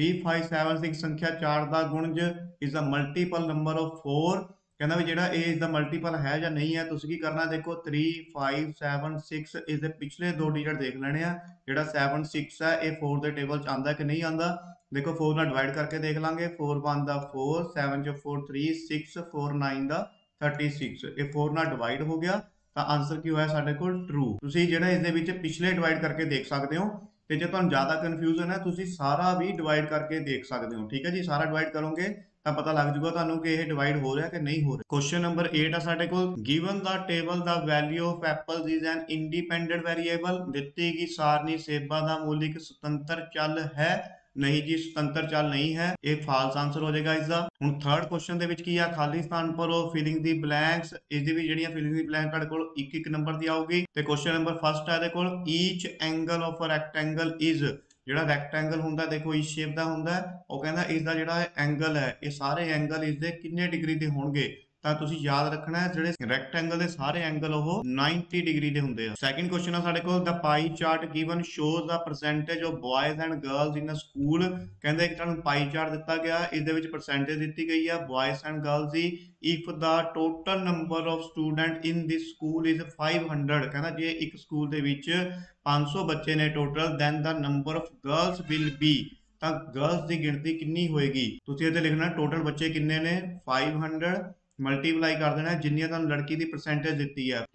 3576 ਸੰਖਿਆ 4 ਦਾ ਗੁਣਜ ਇਸ ਦਾ ਮਲਟੀਪਲ ਨੰਬਰ ਆਫ 4, ਕਹਿੰਦਾ ਵੀ ਜਿਹੜਾ ਇਹ ਇਸ ਦਾ ਮਲਟੀਪਲ ਹੈ ਜਾਂ ਨਹੀਂ ਹੈ, ਤੁਸੀਂ ਕੀ ਕਰਨਾ, ਦੇਖੋ 3 5 7 6 ਇਸ ਦੇ ਪਿਛਲੇ ਦੋ ਡਿਜਿਟ ਦੇਖ ਲੈਣੇ ਆ, ਜਿਹੜਾ 7 6 ਹੈ ਇਹ 4 ਦੇ ਟੇਬਲ 'ਚ ਆਉਂਦਾ ਕਿ ਨਹੀਂ ਆਉਂਦਾ, ਦੇਖੋ 4 ਨਾਲ ਡਿਵਾਈਡ ਕਰਕੇ ਦੇਖ ਲਾਂਗੇ, 4 1 ਦਾ 4, 7 ਚ 4 3 6, 4 9 ਦਾ 36, ਇਹ 4 ਨਾਲ ਡਿਵਾਈਡ ਹੋ ਗਿਆ, ਤਾਂ ਆਨਸਰ ਕੀ ਹੋਇਆ ਸਾਡੇ ਕੋਲ ਟਰੂ। ਤੁਸੀਂ ਜਿਹੜਾ ਇਸ ਦੇ ਵਿੱਚ ਪਿਛਲੇ ਡਿਵਾਈਡ ਕਰਕੇ ਦੇਖ ਸਕਦੇ ਹੋ, ਤੇ ਜੇ ਤੁਹਾਨੂੰ ਜ਼ਿਆਦਾ ਕਨਫਿਊਜ਼ਨ ਹੈ ਤੁਸੀਂ ਸਾਰਾ ਵੀ ਡਿਵਾਈਡ ਕਰਕੇ ਦੇਖ ਸਕਦੇ ਹੋ। ਠੀਕ ਹੈ ਜੀ, ਸਾਰਾ ਡਿਵਾਈਡ ਕਰੋਗੇ ਤਾਂ ਪਤਾ ਲੱਗ ਜੂਗਾ ਤੁਹਾਨੂੰ ਕਿ ਇਹ ਡਿਵਾਈਡ ਹੋ ਰਿਹਾ ਕਿ ਨਹੀਂ ਹੋ ਰਿਹਾ। ਕੁਐਸਚਨ ਨੰਬਰ 8 ਆ ਸਾਡੇ ਕੋਲ, given the table the value of apples is an independent variable, ਦਿੱਤੀ ਗਈ ਸਾਰਣੀ ਸੇਬਾਂ ਦਾ ਮੁੱਲ ਇੱਕ ਸੁਤੰਤਰ ਚੱਲ ਹੈ। ਨਹੀਂ ਜੀ, ਸੁਤੰਤਰ ਚੱਲ ਨਹੀਂ ਹੈ, ਇਹ ਫਾਲਸ ਆਨਸਰ ਹੋ ਜਾਏਗਾ ਇਸ ਦਾ। ਹੁਣ ਥਰਡ ਕੁਐਸਚਨ ਦੇ ਵਿੱਚ ਕੀ ਆ, ਖਾਲੀ ਸਥਾਨ ਭਰੋ, ਫਿਲਿੰਗ ਦੀ ਬਲੈਂਕਸ, ਇਸ ਦੀ ਵੀ ਜਿਹੜੀਆਂ ਫਿਲਿੰਗ ਦੀ ਬਲੈਂਕ ਤੁਹਾਡੇ ਕੋਲ ਇੱਕ ਇੱਕ ਨੰਬਰ ਦੀ ਆਊਗੀ। ਤੇ ਕੁਐਸਚਨ ਨੰਬਰ ਫਸਟ ਹੈ ਇਹਦੇ ਕੋਲ, each angle of a rectangle is, ਜਿਹੜਾ ਰੈਕਟੈਂਗਲ ਹੁੰਦਾ ਦੇਖੋ ਇਸ ਸ਼ੇਪ ਦਾ ਹੁੰਦਾ, ਉਹ ਕਹਿੰਦਾ ਇਸ ਦਾ ਜਿਹੜਾ ਐਂਗਲ ਹੈ, ਇਹ ਸਾਰੇ ਐਂਗਲ ਇਸ ਦੇ ਕਿੰਨੇ ਡਿਗਰੀ ਦੇ ਹੋਣਗੇ, ਤਾਂ ਤੁਸੀਂ ਯਾਦ ਰੱਖਣਾ ਹੈ ਜਿਹੜੇ ਰੈਕਟੈਂਗਲ ਦੇ ਸਾਰੇ ਐਂਗਲ ਉਹ 90 ਡਿਗਰੀ ਦੇ ਹੁੰਦੇ ਆ। ਸੈਕਿੰਡ ਕੁਐਸਚਨ ਆ ਸਾਡੇ ਕੋਲ, the pie chart given shows the percentage of boys and girls in a school, ਕਹਿੰਦੇ ਇੱਕ ਤੁਹਾਨੂੰ ਪਾਈ ਚਾਰਟ ਦਿੱਤਾ ਗਿਆ, ਇਸ ਦੇ ਵਿੱਚ ਪਰਸੈਂਟੇਜ ਦਿੱਤੀ ਗਈ ਆ ਬॉयਜ਼ ਐਂਡ ਗਰਲਜ਼ ਦੀ। If the total number of student in this school is 500, ਕਹਿੰਦਾ ਜੇ ਇੱਕ ਸਕੂਲ ਦੇ ਵਿੱਚ 500 ਬੱਚੇ ਨੇ total, then the number of girls will be, ਤਾਂ ਗਰਲਜ਼ ਦੀ ਗਿਣਤੀ ਕਿੰਨੀ ਹੋਏਗੀ, ਤੁਸੀਂ ਇੱਥੇ ਲਿਖਣਾ ਟੋਟਲ ਬੱਚੇ ਕਿੰਨੇ ਨੇ 500 ਮਲਟੀਪਲਾਈ ਕਰ ਦੇਣਾ ਜਿੰਨੀਆਂ ਤੁਹਾਨੂੰ ਲੜਕੀ ਦੀ ਪਰਸੈਂਟੇਜ ਦਿੱਤੀ ਹੈ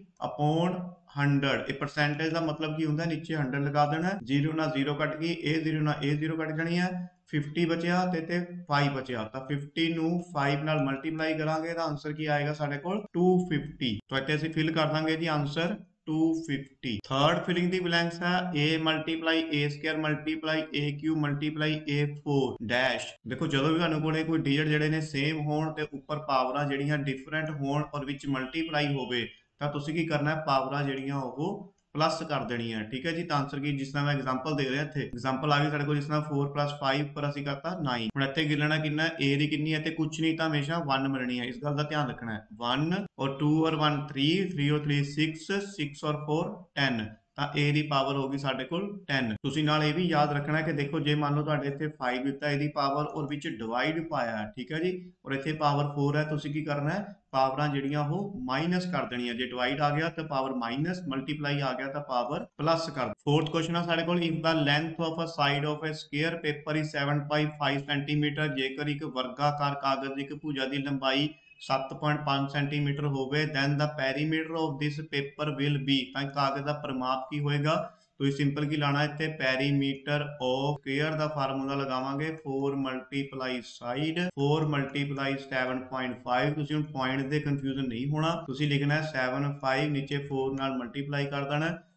50/100। ਇਹ ਪਰਸੈਂਟੇਜ ਦਾ ਮਤਲਬ ਕੀ ਹੁੰਦਾ, ਨੀਚੇ 100 ਲਗਾ ਦੇਣਾ, 0 ਨਾਲ 0 ਕੱਟ ਗਈ, ਇਹ 0 ਨਾਲ ਇਹ 0 ਕੱਟ ਜਾਣੀ ਹੈ, 50 ਬਚਿਆ ਤੇ 5 ਬਚਿਆ, ਤਾਂ 50 ਨੂੰ 5 ਨਾਲ ਮਲਟੀਪਲਾਈ ਕਰਾਂਗੇ ਤਾਂ ਆਨਸਰ ਕੀ ਆਏਗਾ ਸਾਡੇ ਕੋਲ 250। ਤਾਂ ਇੱਥੇ ਅਸੀਂ ਫਿਲ ਕਰ ਦਾਂਗੇ ਜੀ answer 250। Third filling the blanks ਹੈ a multiply a² multiply aq multiply a4 dash. ਦੇਖੋ ਜਦੋਂ ਵੀ ਤੁਹਾਨੂੰ ਕੋਲੇ ਕੋਈ ਡਿਜਿਟ ਜਿਹੜੇ ਨੇ ਸੇਮ ਹੋਣ ਤੇ ਉੱਪਰ ਪਾਵਰਾਂ ਜਿਹੜੀਆਂ ਡਿਫਰੈਂਟ ਹੋਣ ਔਰ ਵਿੱਚ ਮਲਟੀਪਲਾਈ ਹੋਵੇ, ਤਾਂ ਤੁਸੀਂ ਕੀ ਕਰਨਾ ਹੈ, ਪਾਵਰਾਂ ਜਿਹੜੀਆਂ ਉਹ ਪਲੱਸ ਕਰ ਦੇਣੀ ਹੈ। ਠੀਕ ਹੈ ਜੀ, ਤਾਂ ਆਨਸਰ ਕੀ, ਜਿਸ ਤਰ੍ਹਾਂ ਮੈਂ ਐਗਜ਼ਾਮਪਲ ਦੇ ਰਿਹਾ, ਇੱਥੇ ਐਗਜ਼ਾਮਪਲ ਆ ਗਈ ਸਾਡੇ ਕੋਲ, ਜਿਸ ਤਰ੍ਹਾਂ 4 + 5 ਪਰ ਅਸੀਂ ਕਰਤਾ 9। ਹੁਣ ਇੱਥੇ ਗਿਣਨਾ ਕਿੰਨਾ, a ਦੀ ਕਿੰਨੀ ਹੈ ਤੇ ਕੁਝ ਨਹੀਂ, ਤਾਂ ਹਮੇਸ਼ਾ 1 ਮਿਲਣੀ ਹੈ, ਇਸ ਗੱਲ ਦਾ ਧਿਆਨ ਰੱਖਣਾ ਹੈ। 1 ਔਰ 2 ਔਰ 1 3, 3 ਔਰ 3 6, 6 ਔਰ 4 10, ਤਾਂ a ਦੀ ਪਾਵਰ ਹੋਗੀ ਸਾਡੇ ਕੋਲ 10। ਤੁਸੀਂ ਨਾਲ ਇਹ ਵੀ ਯਾਦ ਰੱਖਣਾ ਕਿ ਦੇਖੋ ਜੇ ਮੰਨ ਲਓ ਤੁਹਾਡੇ ਇੱਥੇ 5 ਦਿੱਤਾ, ਇਹਦੀ ਪਾਵਰ ਔਰ ਵਿੱਚ ਡਿਵਾਈਡ ਪਾਇਆ, ਠੀਕ ਹੈ ਜੀ, ਔਰ ਇੱਥੇ ਪਾਵਰ 4 ਹੈ, ਤੁਸੀਂ ਕੀ ਕਰਨਾ ਹੈ, ਪਾਵਰਾਂ ਜਿਹੜੀਆਂ ਉਹ ਮਾਈਨਸ ਕਰ ਦੇਣੀਆਂ, ਜੇ ਡਿਵਾਈਡ ਆ ਗਿਆ ਤਾਂ ਪਾਵਰ ਮਾਈਨਸ, ਮਲਟੀਪਲਾਈ ਆ ਗਿਆ ਤਾਂ ਪਾਵਰ ਪਲੱਸ ਕਰ। ਫੋਰਥ ਕੁਐਸਚਨ ਆ ਸਾਡੇ ਕੋਲ, if the length of a side of a square paper is 7/5 centimetre, ਜੇਕਰ ਇੱਕ ਵਰਗਾਕਾਰ ਕਾਗਜ਼ ਦੀ ਇੱਕ ਭੁਜਾ ਦੀ ਲੰਬਾਈ 7.5 ਸੈਂਟੀਮੀਟਰ ਹੋਵੇ, then the perimeter of this paper will be, ਤਾਂ ਕਾਗਜ਼ ਦਾ ਪਰਿਮਾਪ ਕੀ ਹੋਏਗਾ, ਤੁਸੀਂ ਸਿੰਪਲ ਕੀ ਲਾਣਾ ਇੱਥੇ, ਪੈਰੀਮੀਟਰ ਆਫ ਸਕੁਅਰ ਦਾ ਫਾਰਮੂਲਾ ਲਗਾਵਾਂਗੇ 4 ਮਲਟੀਪਲਾਈ ਸਾਈਡ 4 ਮਲਟੀਪਲਾਈ 7.5। ਤੁਸੀਂ ਹੁਣ ਪੁਆਇੰਟ ਦੇ ਕਨਫਿਊਜ਼ਨ ਨਹੀਂ ਹੋਣਾ, ਤੁਸੀਂ ਲਿਖਣਾ 7 5 ਨੀਚੇ 4 ਨਾਲ ਮਲਟੀਪਲਾਈ ਕਰ ਦੇਣਾ,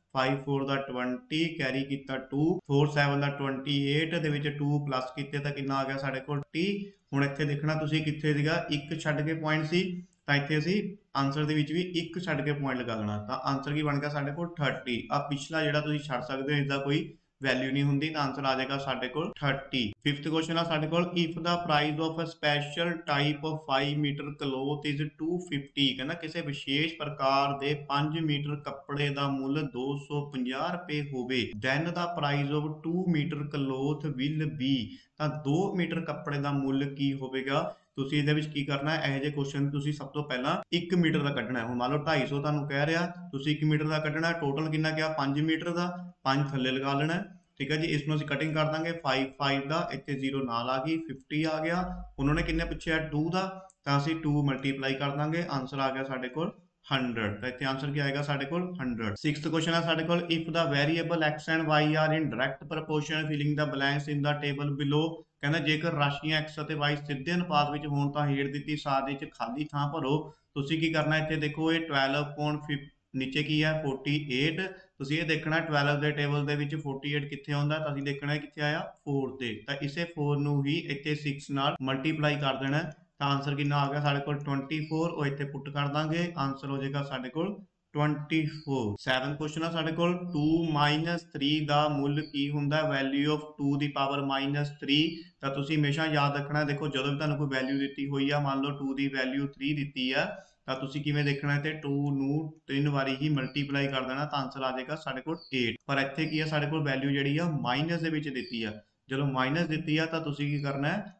5 4 ਦਾ 20 कैरी किया 2 4 7 ਦਾ 28 ਦੇ ਵਿੱਚ 2 ਪਲੱਸ ਕੀਤੇ ਤਾਂ ਕਿੰਨਾ ਆ ਗਿਆ ਸਾਡੇ ਕੋਲ 30। ਹੁਣ ਇੱਥੇ ਦੇਖਣਾ ਤੁਸੀਂ ਕਿੱਥੇ ਸੀਗਾ, ਇੱਕ ਛੱਡ ਕੇ ਪੁਆਇੰਟ ਸੀ ਤਾਂ ਇੱਥੇ ਅਸੀਂ ਆਨਸਰ ਦੇ ਵਿੱਚ ਵੀ ਇੱਕ ਛੱਡ ਕੇ ਪੁਆਇੰਟ ਲਗਾ ਦੇਣਾ, ਤਾਂ ਆਨਸਰ ਕੀ ਬਣ ਗਿਆ ਸਾਡੇ ਕੋਲ 30। ਆ ਪਿਛਲਾ ਜਿਹੜਾ ਤੁਸੀਂ ਛੱਡ ਸਕਦੇ ਹੋ, ਇਸਦਾ ਕੋਈ ਵੈਲਿਊ ਨਹੀਂ ਹੁੰਦੀ, ਤਾਂ ਆਨਸਰ ਆ ਜਾਏਗਾ ਸਾਡੇ ਕੋਲ 30। ਫਿਫਥ ਕੁਐਸਚਨ ਆ ਸਾਡੇ ਕੋਲ, if the price of a special type of 5 metre cloth is 250, ਕਹਿੰਦਾ ਕਿਸੇ ਵਿਸ਼ੇਸ਼ ਪ੍ਰਕਾਰ ਦੇ 5 ਮੀਟਰ ਕੱਪੜੇ ਦਾ ਮੁੱਲ 250 ਰੁਪਏ ਹੋਵੇ, then the price of 2 metre cloth will be, ਤਾਂ 2 ਮੀਟਰ ਕੱਪੜੇ ਦਾ ਮੁੱਲ ਕੀ ਹੋਵੇਗਾ। ਤੁਸੀਂ ਇਹਦੇ ਵਿੱਚ ਕੀ ਕਰਨਾ ਹੈ, ਇਹੋ ਜਿਹੇ ਕੁਐਸਚਨ ਤੁਸੀਂ ਸਭ ਤੋਂ ਪਹਿਲਾਂ 1 ਮੀਟਰ ਦਾ ਕੱਢਣਾ ਹੈ। ਹੁਣ ਮੰਨ ਲਓ 250 ਤੁਹਾਨੂੰ ਕਹਿ ਰਿਹਾ, ਤੁਸੀਂ 1 ਮੀਟਰ ਦਾ ਕੱਢਣਾ, ਟੋਟਲ ਕਿੰਨਾ ਕਿਹਾ 5 ਮੀਟਰ ਦਾ, 5 ਥੱਲੇ ਲਗਾ ਲੈਣਾ, ਠੀਕ ਹੈ ਜੀ। ਇਸ ਨੂੰ ਅਸੀਂ ਕਟਿੰਗ ਕਰ ਦਾਂਗੇ 5 5 ਦਾ, ਇੱਥੇ 0 ਨਾਲ ਆ ਗਈ, 50 ਆ ਗਿਆ। ਉਹਨਾਂ ਨੇ ਕਿੰਨੇ ਪੁੱਛਿਆ 2 ਦਾ, ਤਾਂ ਅਸੀਂ 2 ਮਲਟੀਪਲਾਈ ਕਰ ਦਾਂਗੇ, ਆਨਸਰ ਆ ਗਿਆ ਸਾਡੇ ਕੋਲ 100। ਤਾਂ ਇੱਥੇ ਆਨਸਰ ਕੀ ਆਏਗਾ ਸਾਡੇ ਕੋਲ 100। ਸਿਕਸਥ ਕੁਐਸਚਨ ਹੈ ਸਾਡੇ ਕੋਲ, if the variable x and y are in direct proportion filling the blanks in the table below, ਕਹਿੰਦਾ ਜੇਕਰ ਰਾਸ਼ੀਆਂ x ਅਤੇ y ਸਿੱਧੇ ਅਨੁਪਾਤ ਵਿੱਚ ਹੋਣ ਤਾਂ ਹੇਠ ਦਿੱਤੀ ਸਾਰਣੀ 'ਚ ਖਾਲੀ ਥਾਂ ਭਰੋ। ਤੁਸੀਂ ਕੀ ਕਰਨਾ, ਇੱਥੇ ਦੇਖੋ ਇਹ 12 ਨੀਚੇ ਕੀ ਹੈ 48, ਤੁਸੀਂ ਇਹ ਦੇਖਣਾ 12 ਦੇ ਟੇਬਲ ਦੇ ਵਿੱਚ 48 ਕਿੱਥੇ ਆਉਂਦਾ, ਤਾਂ ਅਸੀਂ ਦੇਖਣਾ ਕਿੱਥੇ ਆਇਆ 4 ਤੇ, ਤਾਂ ਇਸੇ 4 ਨੂੰ ਹੀ ਇੱਥੇ 6 ਨਾਲ ਮਲਟੀਪਲਾਈ ਕਰ ਦੇਣਾ, ਤਾਂ ਆਨਸਰ ਕਿੰਨਾ ਆ ਗਿਆ ਸਾਡੇ ਕੋਲ 24। ਉਹ ਇੱਥੇ ਪੁੱਟ ਕਰ ਦਾਂਗੇ, ਆਨਸਰ ਹੋ ਜਾਏਗਾ ਸਾਡੇ ਕੋਲ 24। 7th ਕੁਐਸਚਨ ਆ ਸਾਡੇ ਕੋਲ, 2 3 ਦਾ ਮੁੱਲ ਕੀ ਹੁੰਦਾ, ਵੈਲਿਊ ਆਫ 2 ਦੀ ਪਾਵਰ -3। ਤਾਂ ਤੁਸੀਂ ਹਮੇਸ਼ਾ ਯਾਦ ਰੱਖਣਾ, ਦੇਖੋ ਜਦੋਂ ਵੀ ਤੁਹਾਨੂੰ ਕੋਈ ਵੈਲਿਊ ਦਿੱਤੀ ਹੋਈ ਆ, ਮੰਨ ਲਓ 2 ਦੀ ਵੈਲਿਊ 3 ਦਿੱਤੀ ਆ, ਤਾਂ ਤੁਸੀਂ ਕਿਵੇਂ ਦੇਖਣਾ, ਤੇ 2 ਨੂੰ 3 ਵਾਰੀ ਹੀ ਮਲਟੀਪਲਾਈ ਕਰ ਦੇਣਾ, ਤਾਂ ਆਨਸਰ ਆ ਜਾਏਗਾ ਸਾਡੇ ਕੋਲ 8। ਪਰ ਇੱਥੇ ਕੀ ਆ ਸਾਡੇ ਕੋਲ ਵੈਲਿਊ ਜਿਹੜੀ ਆ ਮਾਈਨਸ ਦੇ ਵਿੱਚ ਦਿੱਤੀ ਆ, ਜਦੋਂ ਮਾਈਨਸ ਦਿੱਤੀ ਆ ਤਾਂ ਤੁਸੀਂ ਕੀ ਕਰਨਾ ਹੈ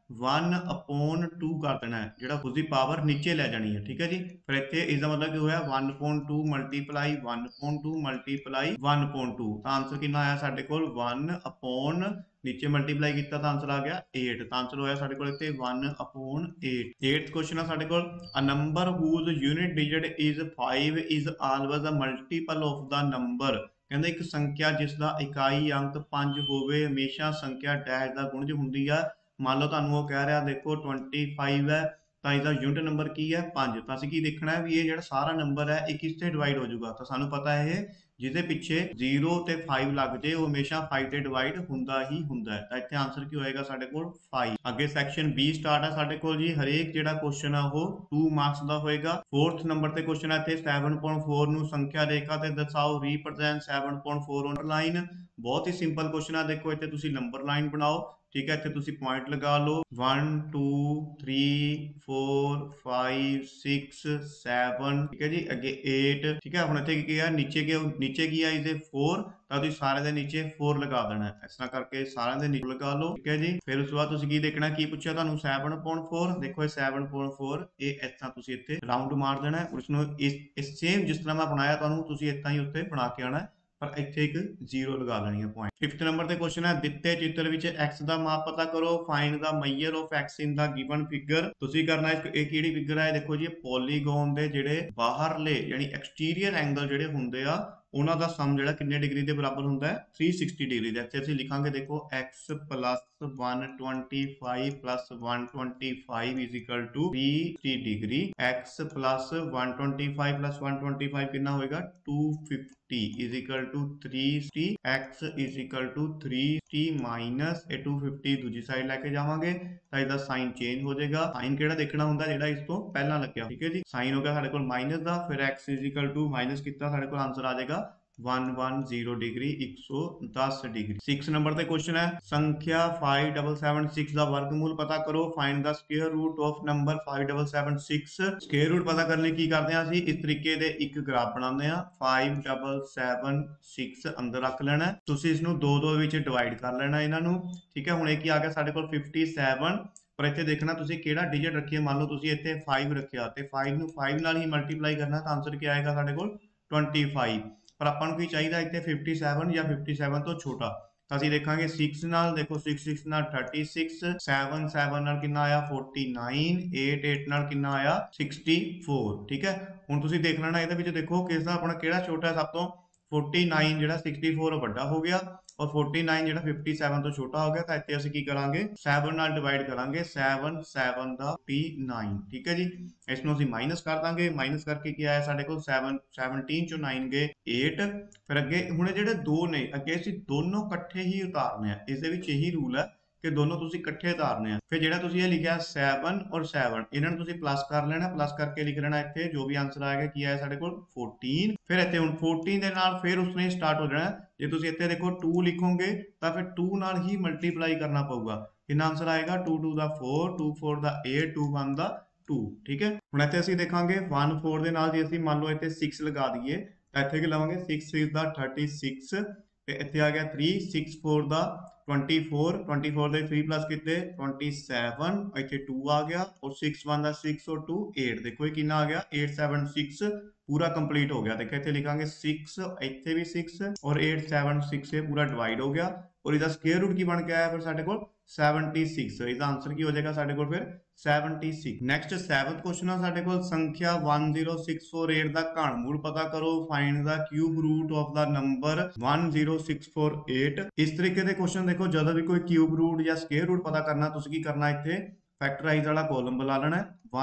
1/2 ਕਰ ਦੇਣਾ ਹੈ, ਜਿਹੜਾ ਉਸਦੀ ਪਾਵਰ ਨੀਚੇ ਲੈ ਜਾਣੀ ਹੈ, ਠੀਕ ਹੈ ਜੀ। ਫਿਰ ਇੱਥੇ ਇਸ ਦਾ ਮਤਲਬ ਕੀ ਹੋਇਆ 1/2 ਮਲਟੀਪਲਾਈ 1/2 ਮਲਟੀਪਲਾਈ 1/2, ਤਾਂ ਆਨਸਰ ਕਿੰਨਾ ਆਇਆ ਸਾਡੇ ਕੋਲ 1/, ਨੀਚੇ ਮਲਟੀਪਲਾਈ ਕੀਤਾ ਤਾਂ ਆਨਸਰ ਆ ਗਿਆ 8, ਤਾਂ ਆਨਸਰ ਹੋਇਆ ਸਾਡੇ ਕੋਲ ਇੱਥੇ 1/8। 8th ਕੁਐਸਚਨ ਆ ਸਾਡੇ ਕੋਲ, a number whose unit digit is 5 is always a multiple of the number, ਕਹਿੰਦਾ ਇੱਕ ਸੰਖਿਆ ਜਿਸ ਦਾ ਇਕਾਈ ਅੰਕ 5 ਹੋਵੇ ਹਮੇਸ਼ਾ ਸੰਖਿਆ ਡੈਸ਼ ਦਾ ਗੁਣਜ ਹੁੰਦੀ ਆ। ਮੰਨ ਲਓ ਤੁਹਾਨੂੰ ਉਹ ਕਹਿ ਰਿਹਾ ਦੇਖੋ 25 ਹੈ, ਤਾਂ ਇਹਦਾ ਯੂਨਿਟ ਨੰਬਰ ਕੀ ਹੈ 5, ਤਾਂ ਅਸੀਂ ਕੀ ਦੇਖਣਾ ਹੈ ਵੀ ਇਹ ਜਿਹੜਾ ਸਾਰਾ ਨੰਬਰ ਹੈ ਇਹ ਕਿਸ ਤੇ ਡਿਵਾਈਡ ਹੋ ਜਾਊਗਾ, ਤਾਂ ਸਾਨੂੰ ਪਤਾ ਹੈ ਜਿਹਦੇ ਪਿੱਛੇ 0 ਤੇ 5 ਲੱਗ ਜੇ ਉਹ ਹਮੇਸ਼ਾ 5 ਤੇ ਡਿਵਾਈਡ ਹੁੰਦਾ ਹੀ ਹੁੰਦਾ ਹੈ, ਤਾਂ ਇੱਥੇ ਆਨਸਰ ਕੀ ਹੋਏਗਾ ਸਾਡੇ ਕੋਲ 5। ਅੱਗੇ ਸੈਕਸ਼ਨ B ਸਟਾਰਟ ਹੈ ਸਾਡੇ ਕੋਲ ਜੀ, ਹਰੇਕ ਜਿਹੜਾ ਕੁਐਸਚਨ ਆ ਉਹ 2 ਮਾਰਕਸ ਦਾ ਹੋਏਗਾ। 4th ਨੰਬਰ ਤੇ ਕੁਐਸਚਨ ਹੈ ਇੱਥੇ 7.4 ਨੂੰ ਸੰਖਿਆ ਰੇਖਾ ਤੇ ਦਰਸਾਓ, ਰੀਪ੍ਰੈਜ਼ੈਂਟ 7.4 ਔਨ ਲਾਈਨ। ਬਹੁਤ ਹੀ ਸਿੰਪਲ ਕੁਐਸਚਨ ਆ, ਦੇਖੋ ਇੱਥੇ ਤੁਸੀਂ ਨੰਬਰ ਲਾਈਨ ਬਣਾਓ, ਠੀਕ ਹੈ, ਇੱਥੇ ਤੁਸੀਂ ਪੁਆਇੰਟ ਲਗਾ ਲਓ 1 2 3 4 5 6 7, ਠੀਕ ਹੈ ਜੀ। ਅੱਗੇ 8, ਠੀਕ ਹੈ। ਹੁਣ ਇੱਥੇ ਕੀ ਹੈ ਨੀਚੇ ਕੀ ਹੈ ਇਹਦੇ 4, ਤਾਂ ਤੁਸੀਂ ਸਾਰੇ ਦੇ ਨੀਚੇ 4 ਲਗਾ ਦੇਣਾ, ਇਸ ਤਰ੍ਹਾਂ ਕਰਕੇ ਸਾਰਿਆਂ ਦੇ ਨੀਚੇ ਲਗਾ ਲਓ, ਠੀਕ ਹੈ ਜੀ। ਫਿਰ ਉਸ ਤੋਂ ਬਾਅਦ ਤੁਸੀਂ ਕੀ ਦੇਖਣਾ, ਕੀ ਪੁੱਛਿਆ ਤੁਹਾਨੂੰ 7.4, ਦੇਖੋ ਇਹ 7.4 ਇਹ ਇਸ ਤਰ੍ਹਾਂ ਤੁਸੀਂ ਇੱਥੇ ਰਾਉਂਡ ਮਾਰ ਦੇਣਾ, ਉਸ ਨੂੰ ਇਸ ਸੇਮ ਜਿਸ ਤਰ੍ਹਾਂ ਮੈਂ ਬਣਾਇਆ ਤੁਹਾਨੂੰ ਤੁਸੀਂ ਇਦਾਂ ਹੀ ਉੱਤੇ ਬਣਾ ਕੇ ਆਉਣਾ, ਪਰ ਇੱਥੇ ਇੱਕ 0 ਲਗਾ ਲੈਣੀ ਹੈ ਪੁਆਇੰਟ। 5th ਨੰਬਰ ਤੇ ਕੁਐਸਚਨ ਹੈ, ਦਿੱਤੇ ਚਿੱਤਰ ਵਿੱਚ x ਦਾ ਮਾਪ ਪਤਾ ਕਰੋ, find the measure of x in the given figure. ਤੁਸੀਂ ਕਰਨਾ ਇਹ ਕਿਹੜੀ ਫਿਗਰ ਹੈ, ਦੇਖੋ ਜੀ ਪੋਲੀਗਨ ਦੇ ਜਿਹੜੇ ਬਾਹਰਲੇ ਯਾਨੀ ਐਕਸਟੀਰੀਅਰ ਐਂਗਲ ਜਿਹੜੇ ਹੁੰਦੇ ਆ ਉਹਨਾਂ ਦਾ ਸਮ ਜਿਹੜਾ ਕਿੰਨੇ ਡਿਗਰੀ ਦੇ ਬਰਾਬਰ ਹੁੰਦਾ ਹੈ 360 ਡਿਗਰੀ ਦੇ। ਇੱਥੇ ਅਸੀਂ ਲਿਖਾਂਗੇ ਦੇਖੋ x + 125 + 125 is equal to 360 degree, x + 125 + 125 ਕਿੰਨਾ ਹੋਏਗਾ 250 is equal to 360, x is equal to 360 minus ਇਹ 250 ਦੂਜੀ ਸਾਈਡ ਲੈ ਕੇ ਜਾਵਾਂਗੇ ਤਾਂ ਇਹਦਾ ਸਾਈਨ ਚੇਂਜ ਹੋ ਜਾਏਗਾ। ਸਾਈਨ ਕਿਹੜਾ ਦੇਖਣਾ ਹੁੰਦਾ ਜਿਹੜਾ ਇਸ ਤੋਂ ਪਹਿਲਾਂ ਲੱਗਿਆ, ਠੀਕ ਹੈ ਜੀ। ਸਾਈਨ ਹੋ ਗਿਆ ਸਾਡੇ ਕੋਲ ਮਾਈਨਸ ਦਾ, ਫਿਰ x is equal to minus ਕੀਤਾ ਸਾਡੇ ਕੋਲ ਆਨਸਰ ਆ ਜਾਏਗਾ 110 ਡਿਗਰੀ 110 ਡਿਗਰੀ। 6 ਨੰਬਰ ਤੇ ਕੁਐਸਚਨ ਹੈ, ਸੰਖਿਆ 5776 ਦਾ ਵਰਗਮੂਲ ਪਤਾ ਕਰੋ, find the square root of number 5776। Square root ਪਤਾ ਕਰਨ ਲਈ ਕੀ ਕਰਦੇ ਹਾਂ ਅਸੀਂ ਇਸ ਤਰੀਕੇ ਦੇ ਇੱਕ ਗ੍ਰਾਫ ਬਣਾਉਂਦੇ ਹਾਂ, 5776 ਅੰਦਰ ਰੱਖ ਲੈਣਾ, ਤੁਸੀਂ ਇਸ ਨੂੰ 2 ਵਿੱਚ ਡਿਵਾਈਡ ਕਰ ਲੈਣਾ ਇਹਨਾਂ ਨੂੰ, ਠੀਕ ਹੈ। ਹੁਣ ਇਹ ਕੀ ਆ ਗਿਆ ਸਾਡੇ ਕੋਲ 57, ਪਰ ਇੱਥੇ ਦੇਖਣਾ ਤੁਸੀਂ ਕਿਹੜਾ ਡਿਜਿਟ ਰੱਖੀਏ, ਮੰਨ ਲਓ ਤੁਸੀਂ ਇੱਥੇ 5 ਰੱਖਿਆ ਤੇ 5 ਨੂੰ 5 ਨਾਲ ਹੀ ਮਲਟੀਪਲਾਈ ਕਰਨਾ, ਤਾਂ ਆਨਸਰ ਕੀ ਆਏਗਾ ਸਾਡੇ ਕੋਲ 25। ਪਰ ਆਪਾਂ ਨੂੰ ਕੀ ਚਾਹੀਦਾ ਇੱਥੇ 57 ਜਾਂ 57 ਤੋਂ ਛੋਟਾ, ਤਾਂ ਅਸੀਂ ਦੇਖਾਂਗੇ 6 ਨਾਲ, ਦੇਖੋ 6 ਨਾਲ 36, 7 ਨਾਲ ਕਿੰਨਾ ਆਇਆ 49, 8 ਨਾਲ ਕਿੰਨਾ ਆਇਆ 64, ਠੀਕ ਹੈ। ਹੁਣ ਤੁਸੀਂ ਦੇਖ ਲੈਣਾ ਇਹਦੇ ਵਿੱਚ ਦੇਖੋ ਕਿਸ ਦਾ ਆਪਣਾ ਕਿਹੜਾ ਛੋਟਾ ਹੈ ਸਭ ਤੋਂ, 49 ਜਿਹੜਾ 64 ਵੱਡਾ ਹੋ ਗਿਆ और 49 ਜਿਹੜਾ 57 ਤੋਂ ਛੋਟਾ ਹੋ ਗਿਆ ਤਾਂ ਇੱਥੇ ਅਸੀਂ ਕੀ ਕਰਾਂਗੇ 7 ਨਾਲ ਡਿਵਾਈਡ ਕਰਾਂਗੇ 7 7 ਦਾ 49 ਠੀਕ ਹੈ ਜੀ। ਇਸ ਨੂੰ ਅਸੀਂ ਮਾਈਨਸ ਕਰ ਦਾਂਗੇ, ਮਾਈਨਸ ਕਰਕੇ ਕੀ ਆਇਆ ਸਾਡੇ ਕੋਲ 7 17 ਚੋਂ 9 ਗਏ 8। ਫਿਰ ਅੱਗੇ ਹੁਣ ਜਿਹੜੇ ਦੋ ਨੇ ਅੱਗੇ ਅਸੀਂ ਦੋਨੋਂ ਇਕੱਠੇ ਹੀ ਉਤਾਰਨੇ ਆ, ਇਸ ਦੇ ਵਿੱਚ ਇਹੀ ਰੂਲ ਹੈ ਕਿ ਦੋਨੋਂ ਤੁਸੀਂ ਇਕੱਠੇ ਉਤਾਰਨੇ ਆ। ਫਿਰ ਜਿਹੜਾ ਤੁਸੀਂ ਇਹ ਲਿਖਿਆ 7 ਔਰ 7 ਇਹਨਾਂ ਨੂੰ ਤੁਸੀਂ ਪਲੱਸ ਕਰ ਲੈਣਾ, ਪਲੱਸ ਕਰਕੇ ਲਿਖ ਲੈਣਾ ਇੱਥੇ ਜੋ ਵੀ ਆਨਸਰ ਆਏਗਾ ਕੀ ਆਇਆ ਸਾਡੇ ਕੋਲ 14। ਫਿਰ ਇੱਥੇ ਹੁਣ 14 ਦੇ ਨਾਲ ਫਿਰ ਉਸਨੇ ਸਟਾਰਟ ਹੋ ਜਾਣਾ। ਜੇ ਤੁਸੀਂ ਇੱਥੇ ਦੇਖੋ 2 ਲਿਖੋਗੇ ਤਾਂ ਫਿਰ 2 ਨਾਲ ਹੀ ਮਲਟੀਪਲਾਈ ਕਰਨਾ ਪਊਗਾ। ਕਿੰਨਾ ਆਨਸਰ ਆਏਗਾ 2 2 ਦਾ 4, 2 4 ਦਾ 8, 2 1 ਦਾ 2 ਠੀਕ ਹੈ। ਹੁਣ ਇੱਥੇ ਅਸੀਂ ਦੇਖਾਂਗੇ 1 4 ਦੇ ਨਾਲ ਜੇ ਅਸੀਂ ਮੰਨ ਲਓ ਇੱਥੇ 6 ਲਗਾ ਦਈਏ ਤਾਂ ਇੱਥੇ ਕੀ ਲਵਾਂਗੇ 6 6 ਦਾ 36 ਤੇ ਇੱਥੇ ਆ ਗਿਆ 3 6 4 ਦਾ 24 24 ਦੇ 3 ਪਲੱਸ ਕੀਤੇ 27 ਇੱਥੇ 2 ਆ ਗਿਆ ਔਰ 6 1 ਦਾ 6 ਔਰ 2 8 ਦੇਖੋ ਇਹ ਕਿੰਨਾ ਆ ਗਿਆ 8 7 6 ਪੂਰਾ ਕੰਪਲੀਟ ਹੋ ਗਿਆ। ਦੇਖੋ ਇੱਥੇ ਲਿਖਾਂਗੇ 6 ਇੱਥੇ ਵੀ 6 ਔਰ 8 7 6 ਇਹ ਪੂਰਾ ਡਿਵਾਈਡ ਹੋ ਗਿਆ ਔਰ ਇਹਦਾ ਸਕੁਅਰ ਰੂਟ ਕੀ ਬਣ ਕੇ ਆਇਆ ਫਿਰ ਸਾਡੇ ਕੋਲ 76। ਇਹਦਾ ਆਨਸਰ ਕੀ ਹੋ ਜਾਏਗਾ ਸਾਡੇ ਕੋਲ ਫਿਰ 76। ਨੈਕਸਟ 7th ਕੁਐਸਚਨ ਆ ਸਾਡੇ ਕੋਲ ਸੰਖਿਆ 10648 ਦਾ ਘਣਮੂਲ ਪਤਾ ਕਰੋ, find the cube root of the number 10648। ਇਸ ਤਰੀਕੇ ਦੇ ਕੁਐਸਚਨ ਦੇਖੋ ਜਦੋਂ ਵੀ ਕੋਈ ਕਿਊਬ ਰੂਟ ਜਾਂ ਸਕੁਅਰ ਰੂਟ ਪਤਾ ਕਰਨਾ ਤੁਸੀਂ ਕੀ ਕਰਨਾ ਇੱਥੇ ਫੈਕਟਰਾਈਜ਼ ਵਾਲਾ ਕਾਲਮ ਬੁਲਾ ਲੈਣਾ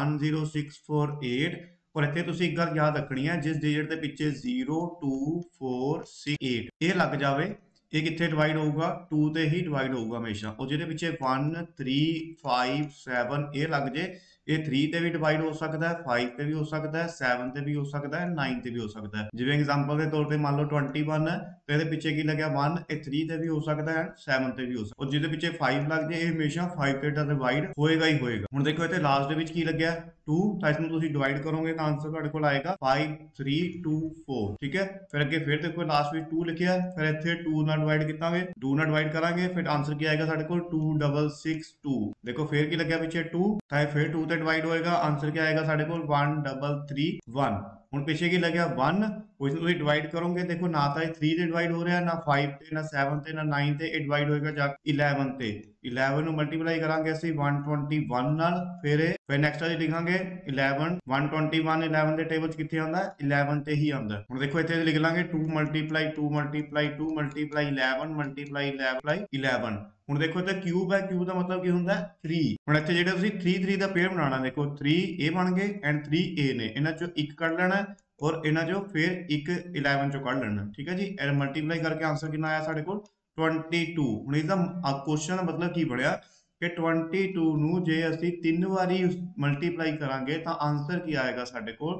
10648 ਔਰ ਇੱਥੇ ਤੁਸੀਂ ਇੱਕ ਗੱਲ ਯਾਦ ਰੱਖਣੀ ਹੈ ਜਿਸ ਡਿਜਿਟ ਦੇ ਪਿੱਛੇ 0 2 4 6 8 ਇਹ ਲੱਗ ਜਾਵੇ ਇਹ ਕਿੱਥੇ ਡਿਵਾਈਡ ਹੋਊਗਾ 2 ਤੇ ਹੀ ਡਿਵਾਈਡ ਹੋਊਗਾ ਹਮੇਸ਼ਾ ਔਰ ਜਿਹਦੇ ਪਿੱਛੇ 1 3 5 7 ਇਹ ਲੱਗ ਜੇ ਇਹ 3 ਤੇ ਵੀ ਡਿਵਾਈਡ ਹੋ ਸਕਦਾ ਹੈ 5 ਤੇ ਵੀ ਹੋ ਸਕਦਾ ਹੈ 7 ਤੇ ਵੀ ਹੋ ਸਕਦਾ ਹੈ 9 ਤੇ ਵੀ ਹੋ ਸਕਦਾ ਹੈ। ਜਿਵੇਂ ਐਗਜ਼ਾਮਪਲ ਦੇ ਤੌਰ ਤੇ ਮੰਨ ਲਓ 21 ਹੈ ਤੇ ਇਹਦੇ ਪਿੱਛੇ ਕੀ ਲੱਗਿਆ 1 ਇਹ 3 ਤੇ ਵੀ ਹੋ ਸਕਦਾ ਹੈ 7 ਤੇ ਵੀ ਹੋ ਸਕਦਾ ਔਰ ਜਿਹਦੇ ਪਿੱਛੇ 5 ਲੱਗ ਜੇ ਇਹ ਹਮੇਸ਼ਾ 5 ਤੇ ਡਿਵਾਈਡ ਹੋਏਗਾ ਹੀ ਹੋਏਗਾ। ਹੁਣ ਦੇਖੋ ਇੱਥੇ ਲਾਸਟ ਦੇ ਵਿੱਚ ਕੀ ਲੱਗਿਆ 2 ਤਾਂ ਇਸ ਨੂੰ ਤੁਸੀਂ ਡਿਵਾਈਡ ਕਰੋਗੇ ਤਾਂ ਆਨਸਰ ਤੁਹਾਡੇ ਕੋਲ ਆਏਗਾ 5 3 2 4 ਠੀਕ ਹੈ। ਫਿਰ ਅੱਗੇ ਫਿਰ ਦੇਖੋ ਲਾਸਟ ਵਿੱਚ 2 ਲਿਖਿਆ ਫਿਰ ਇੱਥੇ 2 ਨਾਲ ਡਿਵਾਈਡ ਕੀਤਾਂਗੇ 2 ਨਾਲ ਡਿਵਾਈਡ ਕਰਾਂਗੇ ਫਿਰ ਆਨਸਰ ਕੀ ਆਏਗਾ ਸਾਡੇ ਕੋਲ 2 6 6 2 ਦੇਖੋ ਫਿਰ ਕੀ ਲੱਗਿਆ ਪਿੱਛੇ 2 ਤਾਂ ਇਹ ਫਿਰ 2 ਤੇ ਡਿਵਾਈਡ ਹੋਏਗਾ ਆਨਸਰ ਕੀ ਆਏਗਾ ਸਾਡੇ ਕੋਲ 1 3 3 1। ਹੁਣ ਪਿੱਛੇ ਕੀ ਲੱਗਿਆ 1 ਉਸ ਨੂੰ ਤੁਸੀਂ ਡਿਵਾਈਡ ਕਰੋਗੇ ਦੇਖੋ ਨਾ ਤਾਂ ਇਹ 3 ਤੇ ਡਿਵਾਈਡ ਹੋ ਰਿਹਾ ਨਾ 5 ਤੇ ਨਾ 7 ਤੇ ਨਾ 9 ਤੇ ਇਹ ਡਿਵਾਈਡ ਹੋਏਗਾ ਜਾ 11 ਤੇ 11 ਨੂੰ ਮਲਟੀਪਲਾਈ ਕਰਾਂਗੇ ਅਸੀਂ 121 ਨਾਲ ਫਿਰ ਨੈਕਸਟ ਅਸੀਂ ਲਿਖਾਂਗੇ 11 121 11 ਦੇ ਟੇਬਲ 'ਚ ਕਿੱਥੇ ਆਉਂਦਾ 11 ਤੇ ਹੀ ਆਉਂਦਾ। ਹੁਣ ਦੇਖੋ ਇੱਥੇ ਲਿਖ ਲਾਂਗੇ 2 ਮਲਟੀਪਲਾਈ 2 ਮਲਟੀਪਲਾਈ 2 ਮਲਟੀਪਲਾਈ 11 ਮਲਟੀਪਲਾਈ 11। ਹੁਣ ਦੇਖੋ ਇੱਥੇ ਕਿਊਬ ਹੈ ਕਿਊਬ ਦਾ ਮਤਲਬ ਕੀ ਹੁੰਦਾ 3। ਹੁਣ ਇੱਥੇ ਜਿਹੜੇ ਤੁਸੀਂ 3 3 ਦਾ ਪੇਅਰ ਬਣਾਉਣਾ ਦੇਖੋ 3 ਇਹ ਬਣ ਗਏ ਐਂਡ 3 a ਨੇ ਇਹਨਾਂ ਚੋਂ ਇੱਕ ਕੱਢ ਲੈਣਾ ਔਰ ਇਹਨਾਂ ਚੋਂ ਫਿਰ ਇੱਕ 11 ਚੋਂ ਕੱਢ ਲੈਣਾ ਠੀਕ ਹੈ ਜੀ। ਇਹ ਮਲਟੀਪਲਾਈ ਕਰਕੇ ਆਨਸਰ ਕਿੰਨਾ ਆਇਆ ਸਾਡੇ ਕੋਲ 22। ਹੁਣ ਇਹਦਾ ਕੁਐਸਚਨ ਦਾ ਮਤਲਬ ਕੀ ਬਣਿਆ ਕਿ 22 ਨੂੰ ਜੇ ਅਸੀਂ 3 ਵਾਰੀ ਮਲਟੀਪਲਾਈ ਕਰਾਂਗੇ ਤਾਂ ਆਨਸਰ ਕੀ ਆਏਗਾ ਸਾਡੇ ਕੋਲ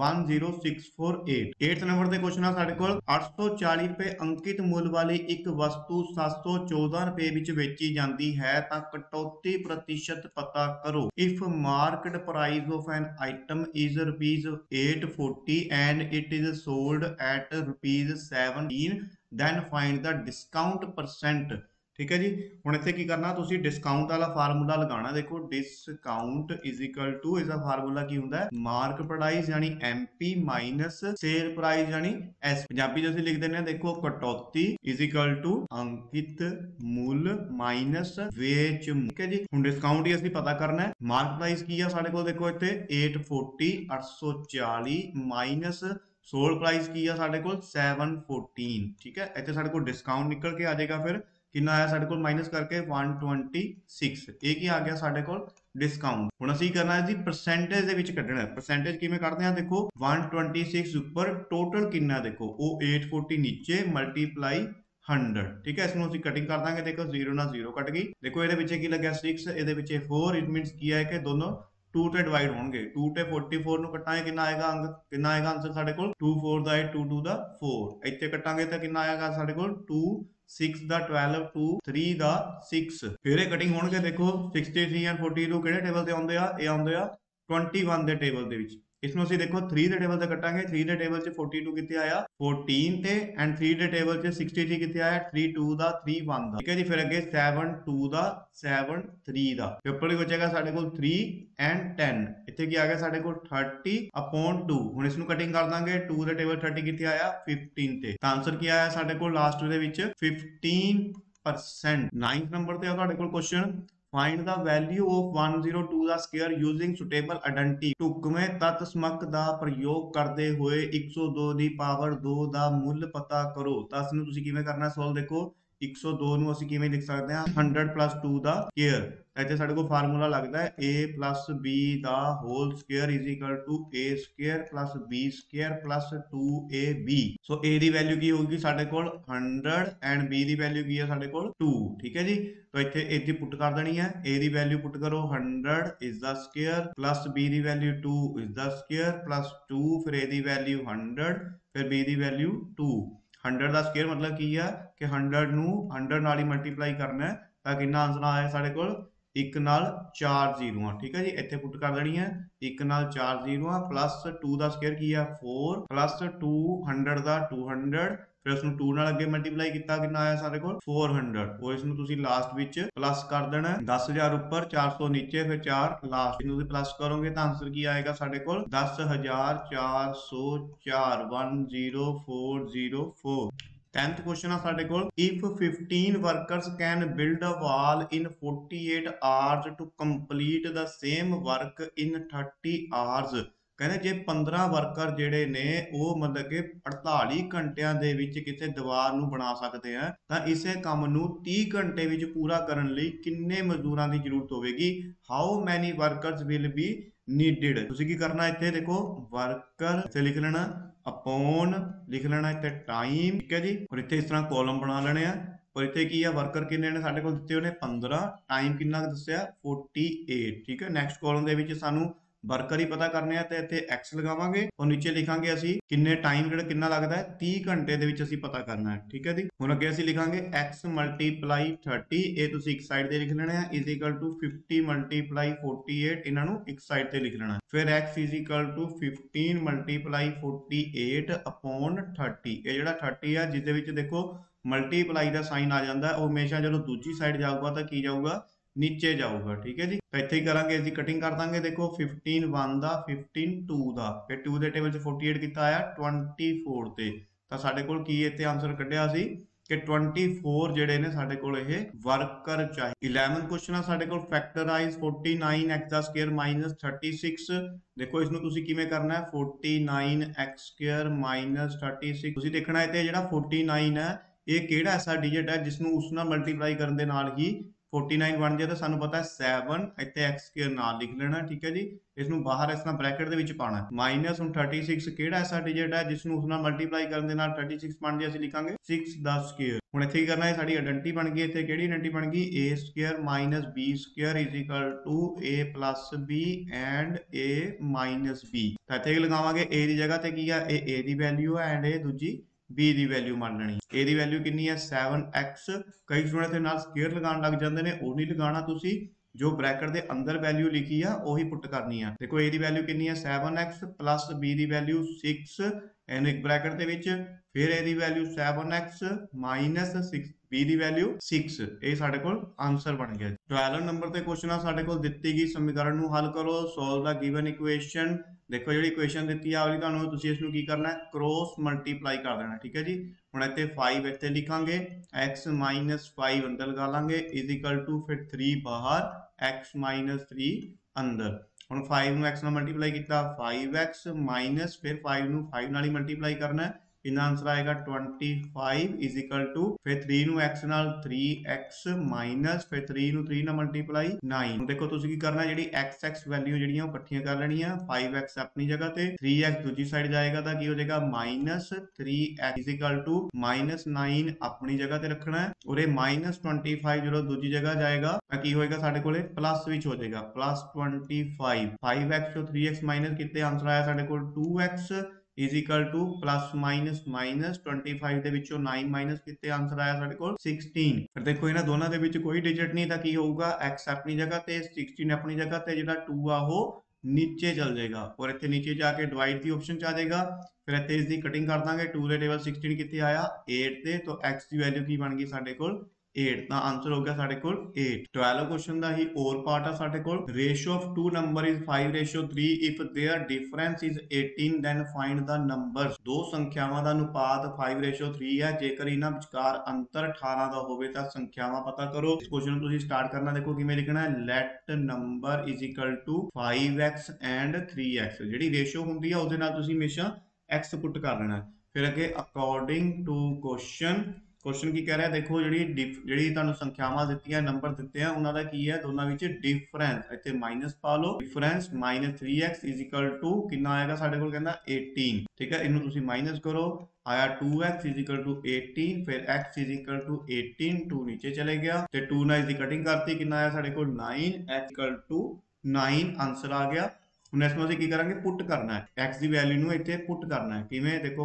10648। 8th ਨੰਬਰ ਤੇ ਕੁਐਸਚਨ ਆ ਸਾਡੇ ਕੋਲ 840 ਰੁਪਏ ਅੰਕਿਤ ਮੁੱਲ ਵਾਲੀ ਇੱਕ ਵਸਤੂ 714 ਰੁਪਏ ਵਿੱਚ ਵੇਚੀ ਜਾਂਦੀ ਹੈ ਤਾਂ ਕਟੌਤੀ ਪ੍ਰਤੀਸ਼ਤ ਪਤਾ ਕਰੋ। If marked price of an item is ₹840 and it is sold at ₹17 then find the discount percent ਠੀਕ ਹੈ ਜੀ। ਹੁਣ ਇੱਥੇ ਕੀ ਕਰਨਾ ਤੁਸੀਂ ਡਿਸਕਾਊਂਟ ਵਾਲਾ ਫਾਰਮੂਲਾ ਲਗਾਉਣਾ ਦੇਖੋ ਡਿਸਕਾਊਂਟ ਇਜ਼ ਇਕੁਅਲ ਟੂ ਇਸਦਾ ਫਾਰਮੂਲਾ ਕੀ ਹੁੰਦਾ ਹੈ ਮਾਰਕ ਪ੍ਰਾਈਸ ਯਾਨੀ MP ਮਾਈਨਸ ਸੇਲ ਪ੍ਰਾਈਸ ਯਾਨੀ S। ਪੰਜਾਬੀ ਚ ਅਸੀਂ ਲਿਖ ਦਿੰਦੇ ਹਾਂ ਦੇਖੋ ਕਟੌਤੀ ਇਜ਼ ਇਕੁਅਲ ਟੂ ਅੰਕਿਤ ਮੁੱਲ ਮਾਈਨਸ ਵੇਚ ਠੀਕ ਹੈ ਜੀ। ਹੁਣ ਡਿਸਕਾਊਂਟ ਹੀ ਅਸੀਂ ਪਤਾ ਕਰਨਾ ਹੈ ਮਾਰਕ ਪ੍ਰਾਈਸ ਕੀ ਆ ਸਾਡੇ ਕੋਲ ਦੇਖੋ ਇੱਥੇ 840 840 ਮਾਈਨਸ ਸੋਲ ਪ੍ਰਾਈਸ ਕੀ ਆ ਸਾਡੇ ਕੋਲ 714 ਠੀਕ ਹੈ। ਇੱਥੇ ਸਾਡੇ ਕੋਲ ਡਿਸਕਾਊਂਟ ਨਿਕਲ ਕੇ ਆ ਜਾਏਗਾ ਫਿਰ ਕਿੰਨਾ ਆਇਆ ਸਾਡੇ ਕੋਲ ਮਾਈਨਸ ਕਰਕੇ 126 ਇਹ ਕੀ ਆ ਗਿਆ ਸਾਡੇ ਕੋਲ ਡਿਸਕਾਊਂਟ। ਹੁਣ ਅਸੀਂ ਕਰਨਾ ਹੈ ਜੀ ਪਰਸੈਂਟੇਜ ਦੇ ਵਿੱਚ ਕੱਢਣਾ ਹੈ। ਪਰਸੈਂਟੇਜ ਕਿਵੇਂ ਕੱਢਦੇ ਆ ਦੇਖੋ 126 ਉੱਪਰ ਟੋਟਲ ਕਿੰਨਾ ਦੇਖੋ ਉਹ 840 ਨੀਚੇ ਮਲਟੀਪਲਾਈ 100 ਠੀਕ ਹੈ। ਇਸ ਨੂੰ ਅਸੀਂ ਕਟਿੰਗ ਕਰ ਦਾਂਗੇ ਦੇਖੋ 0 ਨਾਲ 0 ਕੱਟ ਗਈ ਦੇਖੋ ਇਹਦੇ ਵਿੱਚ ਕੀ ਲੱਗਿਆ 6 ਇਹਦੇ ਵਿੱਚ 4 ਇਟ ਮੀਨਸ ਕੀ ਹੈ ਕਿ ਦੋਨੋਂ 2 ਤੇ ਡਿਵਾਈਡ ਹੋਣਗੇ 2 ਤੇ 44 ਨੂੰ ਕੱਟਾਂਗੇ ਕਿੰਨਾ ਆਏਗਾ ਕਿੰਨਾ ਆਏਗਾ ਆਨਸਰ ਸਾਡੇ ਕੋਲ 2 4 ਦਾ 8 2 2 ਦਾ 4 ਇੱਥੇ ਕੱਟਾਂਗੇ ਤਾਂ ਕਿੰਨਾ ਆਏਗਾ ਸਾਡੇ ਕੋਲ 2 6 ਦਾ 12 2 3 ਦਾ 6 ਫਿਰ ਇਹ ਕਟਿੰਗ ਹੋਣਗੇ ਦੇਖੋ 63 ਐਂਡ 42 ਕਿਹੜੇ ਟੇਬਲ ਤੇ ਆਉਂਦੇ ਆ ਇਹ ਆਉਂਦੇ ਆ 21 ਦੇ ਟੇਬਲ ਦੇ ਵਿੱਚ। ਇਸ ਨੂੰ ਅਸੀਂ ਦੇਖੋ 3 ਦੇ ਟੇਬਲ ਤੇ ਕੱਟਾਂਗੇ 3 ਦੇ ਟੇਬਲ 'ਚ 42 ਕਿੱਥੇ ਆਇਆ 14 ਤੇ ਐਂਡ 3 ਦੇ ਟੇਬਲ 'ਚ 63 ਕਿੱਥੇ ਆਇਆ 3 2 ਦਾ 3 1 ਦਾ ਠੀਕ ਹੈ ਜੀ। ਫਿਰ ਅੱਗੇ 7 2 ਦਾ 7 3 ਦਾ ਫਿਰ ਉੱਪਰ ਹੀ ਬਚੇਗਾ ਸਾਡੇ ਕੋਲ 3 ਐਂਡ 10 ਇੱਥੇ ਕੀ ਆ ਗਿਆ ਸਾਡੇ ਕੋਲ 30/2। ਹੁਣ ਇਸ ਨੂੰ ਕਟਿੰਗ ਕਰ ਦਾਂਗੇ 2 ਦੇ ਟੇਬਲ 30 ਕਿੱਥੇ ਆਇਆ 15 ਤੇ ਤਾਂ ਆਨਸਰ ਕੀ ਆਇਆ ਸਾਡੇ ਕੋਲ ਲਾਸਟ ਦੇ ਵਿੱਚ 15%। 9th ਨੰਬਰ ਤੇ ਆ ਤੁਹਾਡੇ ਕੋਲ question find the value of 102 the square using suitable identity. ਢੁਕਵੇਂ ਤੱਤ ਸਮਕ ਦਾ ਪ੍ਰਯੋਗ ਕਰਦੇ ਹੋਏ 102 ਦੀ ਪਾਵਰ 2 ਦਾ ਮੁੱਲ ਪਤਾ ਕਰੋ। ਤਾਂ ਇਸ ਨੂੰ ਤੁਸੀਂ ਕਿਵੇਂ ਕਰਨਾ ਸੋਲਵ, ਦੇਖੋ 102 ਨੂੰ ਅਸੀਂ ਕਿਵੇਂ ਲਿਖ ਸਕਦੇ ਹਾਂ 100 ਪਲੱਸ 2 ਦਾ ਸਕੁਅਰ। ਇੱਥੇ ਸਾਡੇ ਕੋਲ ਫਾਰਮੂਲਾ ਲੱਗਦਾ ਹੈ a plus b the whole square is equal to a square plus b square plus 2ab। So a ਦੀ ਵੈਲਿਊ ਕੀ ਹੋਊਗੀ ਸਾਡੇ ਕੋਲ 100 ਐਂਡ b ਦੀ ਵੈਲਿਊ ਕੀ ਹੈ ਸਾਡੇ ਕੋਲ 2। ਠੀਕ ਹੈ ਜੀ, ਤਾਂ ਇੱਥੇ ਇਹਦੀ ਪੁੱਟ ਕਰ ਦੇਣੀ ਹੈ। a ਦੀ ਵੈਲਿਊ ਪੁੱਟ ਕਰੋ 100 is the square plus b ਦੀ value 2 is the square plus 2, ਫਿਰ a ਦੀ ਵੈਲਿਊ 100 ਫਿਰ b ਦੀ ਵੈਲਿਊ 2। 100 ਦਾ ਸਕੁਅਰ ਮਤਲਬ ਕੀ ਆ ਕਿ 100 ਨੂੰ 100 ਨਾਲ ਹੀ ਮਲਟੀਪਲਾਈ ਕਰਨਾ ਹੈ, ਤਾਂ ਕਿੰਨਾ ਆਂਸਰ ਆਇਆ ਸਾਡੇ ਕੋਲ 1 ਨਾਲ 4 ਜ਼ੀਰੋਆਂ। ਠੀਕ ਹੈ ਜੀ, ਇੱਥੇ ਪੁੱਟ ਕਰ ਦੇਣੀ ਹੈ 1 ਨਾਲ 4 ਜ਼ੀਰੋਆਂ ਪਲੱਸ 2 ਦਾ ਸਕੁਅਰ ਕੀ ਆ 4 ਪਲੱਸ 200 ਦਾ 200, ਫਿਰ ਉਸ ਨੂੰ 2 ਨਾਲ ਅੱਗੇ ਮਲਟੀਪਲਾਈ ਕੀਤਾ ਕਿੰਨਾ ਆਇਆ ਸਾਡੇ ਕੋਲ 400। ਉਹ ਇਸ ਨੂੰ ਤੁਸੀਂ ਲਾਸਟ ਵਿੱਚ ਪਲੱਸ ਕਰ ਦੇਣਾ 10,000 ਉੱਪਰ 400 ਨੀਚੇ ਫਿਰ 4 ਲਾਸਟ, ਇਹਨੂੰ ਤੁਸੀਂ ਪਲੱਸ ਕਰੋਗੇ ਤਾਂ ਆਂਸਰ ਕੀ ਆਏਗਾ ਸਾਡੇ ਕੋਲ 10,404 10404। 10th क्वेश्चन है साडे कोल if 15 workers can build a wall in 48 hours to complete the same work in 30 hours। ਕਹਿੰਦੇ ਜੇ 15 ਵਰਕਰ ਜਿਹੜੇ ਨੇ ਉਹ ਮਤਲਬ ਕਿ 48 ਘੰਟਿਆਂ ਦੇ ਵਿੱਚ ਕਿਸੇ ਦੀਵਾਰ ਨੂੰ ਬਣਾ ਸਕਦੇ ਆ, ਤਾਂ ਇਸੇ ਕੰਮ ਨੂੰ 30 ਘੰਟੇ ਵਿੱਚ ਪੂਰਾ ਕਰਨ ਲਈ ਕਿੰਨੇ ਮਜ਼ਦੂਰਾਂ ਦੀ ਜ਼ਰੂਰਤ ਹੋਵੇਗੀ। How many workers will be needed. ਤੁਸੀਂ ਕੀ ਕਰਨਾ ਇੱਥੇ ਦੇਖੋ ਵਰਕਰ ਇੱਥੇ ਲਿਖ ਲੈਣਾ अपॉन लिख लेना इतने टाइम। ठीक है जी, और इतने इस तरह कॉलम बना लेने हैं। और इतने की है वर्कर किन्ने ने साडे कोल दित्ते होने 15, टाइम किन्ना दस्सिया 48। ठीक है, नैक्सट कॉलम दे विच सानू वर्कर ही पता करने हैं, तो इतने एक्स लगावांगे और नीचे लिखांगे असी किन्ने टाइम जिहड़ा किन्ना लगदा है 30 घंटे दे विच असी पता करना है। ठीक है जी, हुण अगे असी लिखांगे x मल्टीप्लाई 30, ये तुसी एक साइड ते लिख लेना है इज इक्वल टू 50 मल्टीप्लाई 48, इन्हां नूं एक साइड ते लिख लेना। फिर x is equal to 15 multiply 48 upon 30। ये जिहड़ा 30 है जिस दे विच देखो मल्टीप्लाई का साइन आ जाता है, वो हमेशा जो दूजी साइड जाऊगा तो की जाऊगा नीचे जाऊगा। ठीक है जी, तो इत्थे ही करांगे असीं कटिंग कर देंगे। देखो 15 1 दा 15 2 दा, फिर 2 दे टेबल च 48 कितना आया 24 ते, तो साडे कोल की इत्थे आंसर कढिया सी कि 24 ਜਿਹੜੇ ਨੇ ਸਾਡੇ ਕੋਲ ਇਹ ਵਰਕਰ ਚਾਹੀਦੇ। 11th क्वेश्चन ਆ ਸਾਡੇ ਕੋਲ ਫੈਕਟਰਾਈਜ਼ 49x ਦਾ ਸਕੁਅਰ ਮਾਈਨਸ 36। ਦੇਖੋ ਇਸ ਨੂੰ ਤੁਸੀਂ ਕਿਵੇਂ ਕਰਨਾ ਹੈ 49x ਸਕੁਅਰ ਮਾਈਨਸ 36। ਤੁਸੀਂ ਦੇਖਣਾ ਇੱਥੇ ਜਿਹੜਾ 49 ਹੈ ਇਹ ਕਿਹੜਾ ਐਸਾ ਡਿਜਿਟ ਹੈ ਜਿਸ ਨੂੰ ਉਸ ਨਾਲ ਮਲਟੀਪਲਾਈ ਕਰਨ ਦੇ ਨਾਲ ਹੀ 49 ਬਣ ਜਾਏ। ਤਾਂ ਸਾਨੂੰ ਪਤਾ ਹੈ 7 ਇੱਥੇ x ਸਕੁਅਰ ਨਾਲ ਲਿਖ ਲੈਣਾ। ਠੀਕ ਹੈ ਜੀ, ਇਸ ਨੂੰ ਬਾਹਰ ਇਸ ਨਾਲ ਬ੍ਰੈਕਟ ਦੇ ਵਿੱਚ ਪਾਣਾ ਮਾਈਨਸ। ਹੁਣ 36 ਕਿਹੜਾ ਐਸਾ ਡਿਜਿਟ ਹੈ ਜਿਸ ਨੂੰ ਉਸ ਨਾਲ ਮਲਟੀਪਲਾਈ ਕਰਨ ਦੇ ਨਾਲ 36 ਬਣ ਜਾਏ, ਅਸੀਂ ਲਿਖਾਂਗੇ 6 ਦਾ ਸਕੁਅਰ। ਹੁਣ ਇੱਥੇ ਕੀ ਕਰਨਾ ਹੈ ਸਾਡੀ ਆਇਡੈਂਟੀ ਬਣ ਗਈ। ਇੱਥੇ ਕਿਹੜੀ ਆਇਡੈਂਟੀ ਬਣ ਗਈ a square minus b square is equal to a plus b and a minus b। ਤਾਂ ਇੱਥੇ ਕੀ ਲਗਾਵਾਂਗੇ a ਦੀ ਜਗ੍ਹਾ ਤੇ ਕੀ ਆ ਇਹ a ਦੀ ਵੈਲਿਊ ਹੈ ਐਂਡ ਇਹ ਦੂਜੀ b ਦੀ ਵੈਲਿਊ ਮੰਨ ਲੈਣੀ। a ਦੀ ਵੈਲਿਊ ਕਿੰਨੀ ਹੈ 7x। ਕਈ ਸਟੂਡੈਂਟ ਦੇ ਨਾਲ ਸਕੁਅਰ ਲਗਾਉਣ ਲੱਗ ਜਾਂਦੇ ਨੇ, ਉਹ ਨਹੀਂ ਲਗਾਉਣਾ, ਤੁਸੀਂ जो ब्रैकेट के अंदर वैल्यू लिखी है वही पुट करनी है। देखो ए दी वैल्यू कितनी है 7x प्लस b दी वैल्यू 6 एंड एक ब्रैकेट दे विच फिर ए दी वैल्यू 7x माइनस 6 b दी वैल्यू 6। ये साडे कोल आंसर बन गया। 12 नंबर ते क्वेश्चन आ साडे कोल दित्ती गई समीकरण नूं हल करो, सॉल्व द गिवन इक्वेशन। देखो जी इक्वेशन दी है वाली तुहानूं तुसीं इस नूं की करना है क्रॉस मल्टीप्लाई कर देना। ठीक है जी, हुण इत्थे 5 इत्थे लिखांगे x माइनस 5 अंदर लगा लांगे इज इक्वल टू फिर 3 बाहर x माइनस 3 अंदर। हुण 5 नूं x नाल मल्टीप्लाई किया 5x माइनस फिर 5 नूं 5 नाल ही मल्टीप्लाई करना है, इनका आंसर आएगा 25 इज इक्वल टू फिर 3 नूं x नाल 3x माइनस फिर 3 नूं 3 नाल मल्टीप्लाई 9। देखो तुसीं की करना जिहड़ी x वैल्यू जिहड़ियां इकट्ठियां कर लैणियां 5x अपनी जगह ते 3x दूजी साइड जाएगा तो की हो जाएगा minus 3x is equal to minus 9 अपनी जगह ते रखना है और ये माइनस 25 जो दूजी जगह जाएगा तो की होएगा साडे कोले प्लस विच हो जाएगा प्लस 25। 5x तो 3x माइनस कितने आंसर आया साडे कोल 2x is equal to plus minus minus 25 ਦੇ ਵਿੱਚੋਂ 9 ਮਾਈਨਸ ਕਿਤੇ ਆਨਸਰ ਆਇਆ ਸਾਡੇ ਕੋਲ 16। ਫਿਰ ਦੇਖੋ ਇਹਨਾਂ ਦੋਨਾਂ ਦੇ ਵਿੱਚ ਕੋਈ ਡਿਜਿਟ ਨਹੀਂ ਤਾਂ ਕੀ ਹੋਊਗਾ x ਆਪਣੀ ਜਗ੍ਹਾ ਤੇ 16 ਆਪਣੀ ਜਗ੍ਹਾ ਤੇ ਜਿਹੜਾ 2 ਆ ਉਹ नीचे चल जाएगा और इतने नीचे जाके डिवाइड की ऑप्शन आ जाएगा। फिर इतने इसकी कटिंग कर देंगे 2 ਦੇ ਟੇਬਲ 16 कितने आया 8 ਤੇ तो x की वैल्यू की बन गई साडे कोल 8 ਤਾਂ ਆਨਸਰ ਹੋ ਗਿਆ ਸਾਡੇ ਕੋਲ 8। 12 क्वेश्चन ਦਾ ਹੀ ਹੋਰ ਪਾਰਟ ਆ ਸਾਡੇ ਕੋਲ। Ratio of two number is 5:3 if their difference is 18 then find the numbers। ਦੋ ਸੰਖਿਆਵਾਂ ਦਾ ਅਨੁਪਾਤ 5:3 ਹੈ, ਜੇਕਰ ਇਹਨਾਂ ਵਿਚਕਾਰ ਅੰਤਰ 18 ਦਾ ਹੋਵੇ ਤਾਂ ਸੰਖਿਆਵਾਂ ਪਤਾ ਕਰੋ। ਇਸ ਕੁਐਸਚਨ ਨੂੰ ਤੁਸੀਂ ਸਟਾਰਟ ਕਰਨਾ, ਦੇਖੋ ਕਿਵੇਂ ਲਿਖਣਾ ਹੈ। Let number is equal to 5x and 3x। ਜਿਹੜੀ ਰੇਸ਼ੋ ਹੁੰਦੀ ਹੈ ਉਹਦੇ ਨਾਲ ਤੁਸੀਂ ਹਮੇਸ਼ਾ x ਪੁੱਟ ਕਰ ਲੈਣਾ। ਫਿਰ ਅੱਗੇ ਅਕੋਰਡਿੰਗ ਟੂ क्वेश्चन की कह रहा है, देखो ਜਿਹੜੀ ਤੁਹਾਨੂੰ ਸੰਖਿਆਵਾਂ ਦਿੱਤੀਆਂ, ਨੰਬਰ ਦਿੱਤੇ ਆ, ਉਹਨਾਂ ਦਾ ਕੀ ਹੈ, ਦੋਨਾਂ ਵਿੱਚ ਡਿਫਰੈਂਸ। ਇੱਥੇ ਮਾਈਨਸ ਪਾ ਲਓ, difference -3x is equal to ਕਿੰਨਾ ਆਏਗਾ ਸਾਡੇ ਕੋਲ, ਕਹਿੰਦਾ 18। ਠੀਕ ਹੈ, ਇਹਨੂੰ ਤੁਸੀਂ ਮਾਈਨਸ ਕਰੋ, आया 2x इज इक्वल टू 18, फिर x इज इक्वल टू 18, 2 नीचे चले गया ते 2 ਨਾਲ इसकी कटिंग करती, कितना आया साढ़े को 9, x इक्वल टू 9 आंसर आ गया। ਹੁਣ ਇਸ ਨੂੰ ਅਸੀਂ ਕੀ ਕਰਾਂਗੇ, ਪੁੱਟ ਕਰਨਾ ਹੈ x ਦੀ ਵੈਲਿਊ ਨੂੰ ਇੱਥੇ ਪੁੱਟ ਕਰਨਾ ਹੈ। ਕਿਵੇਂ, ਦੇਖੋ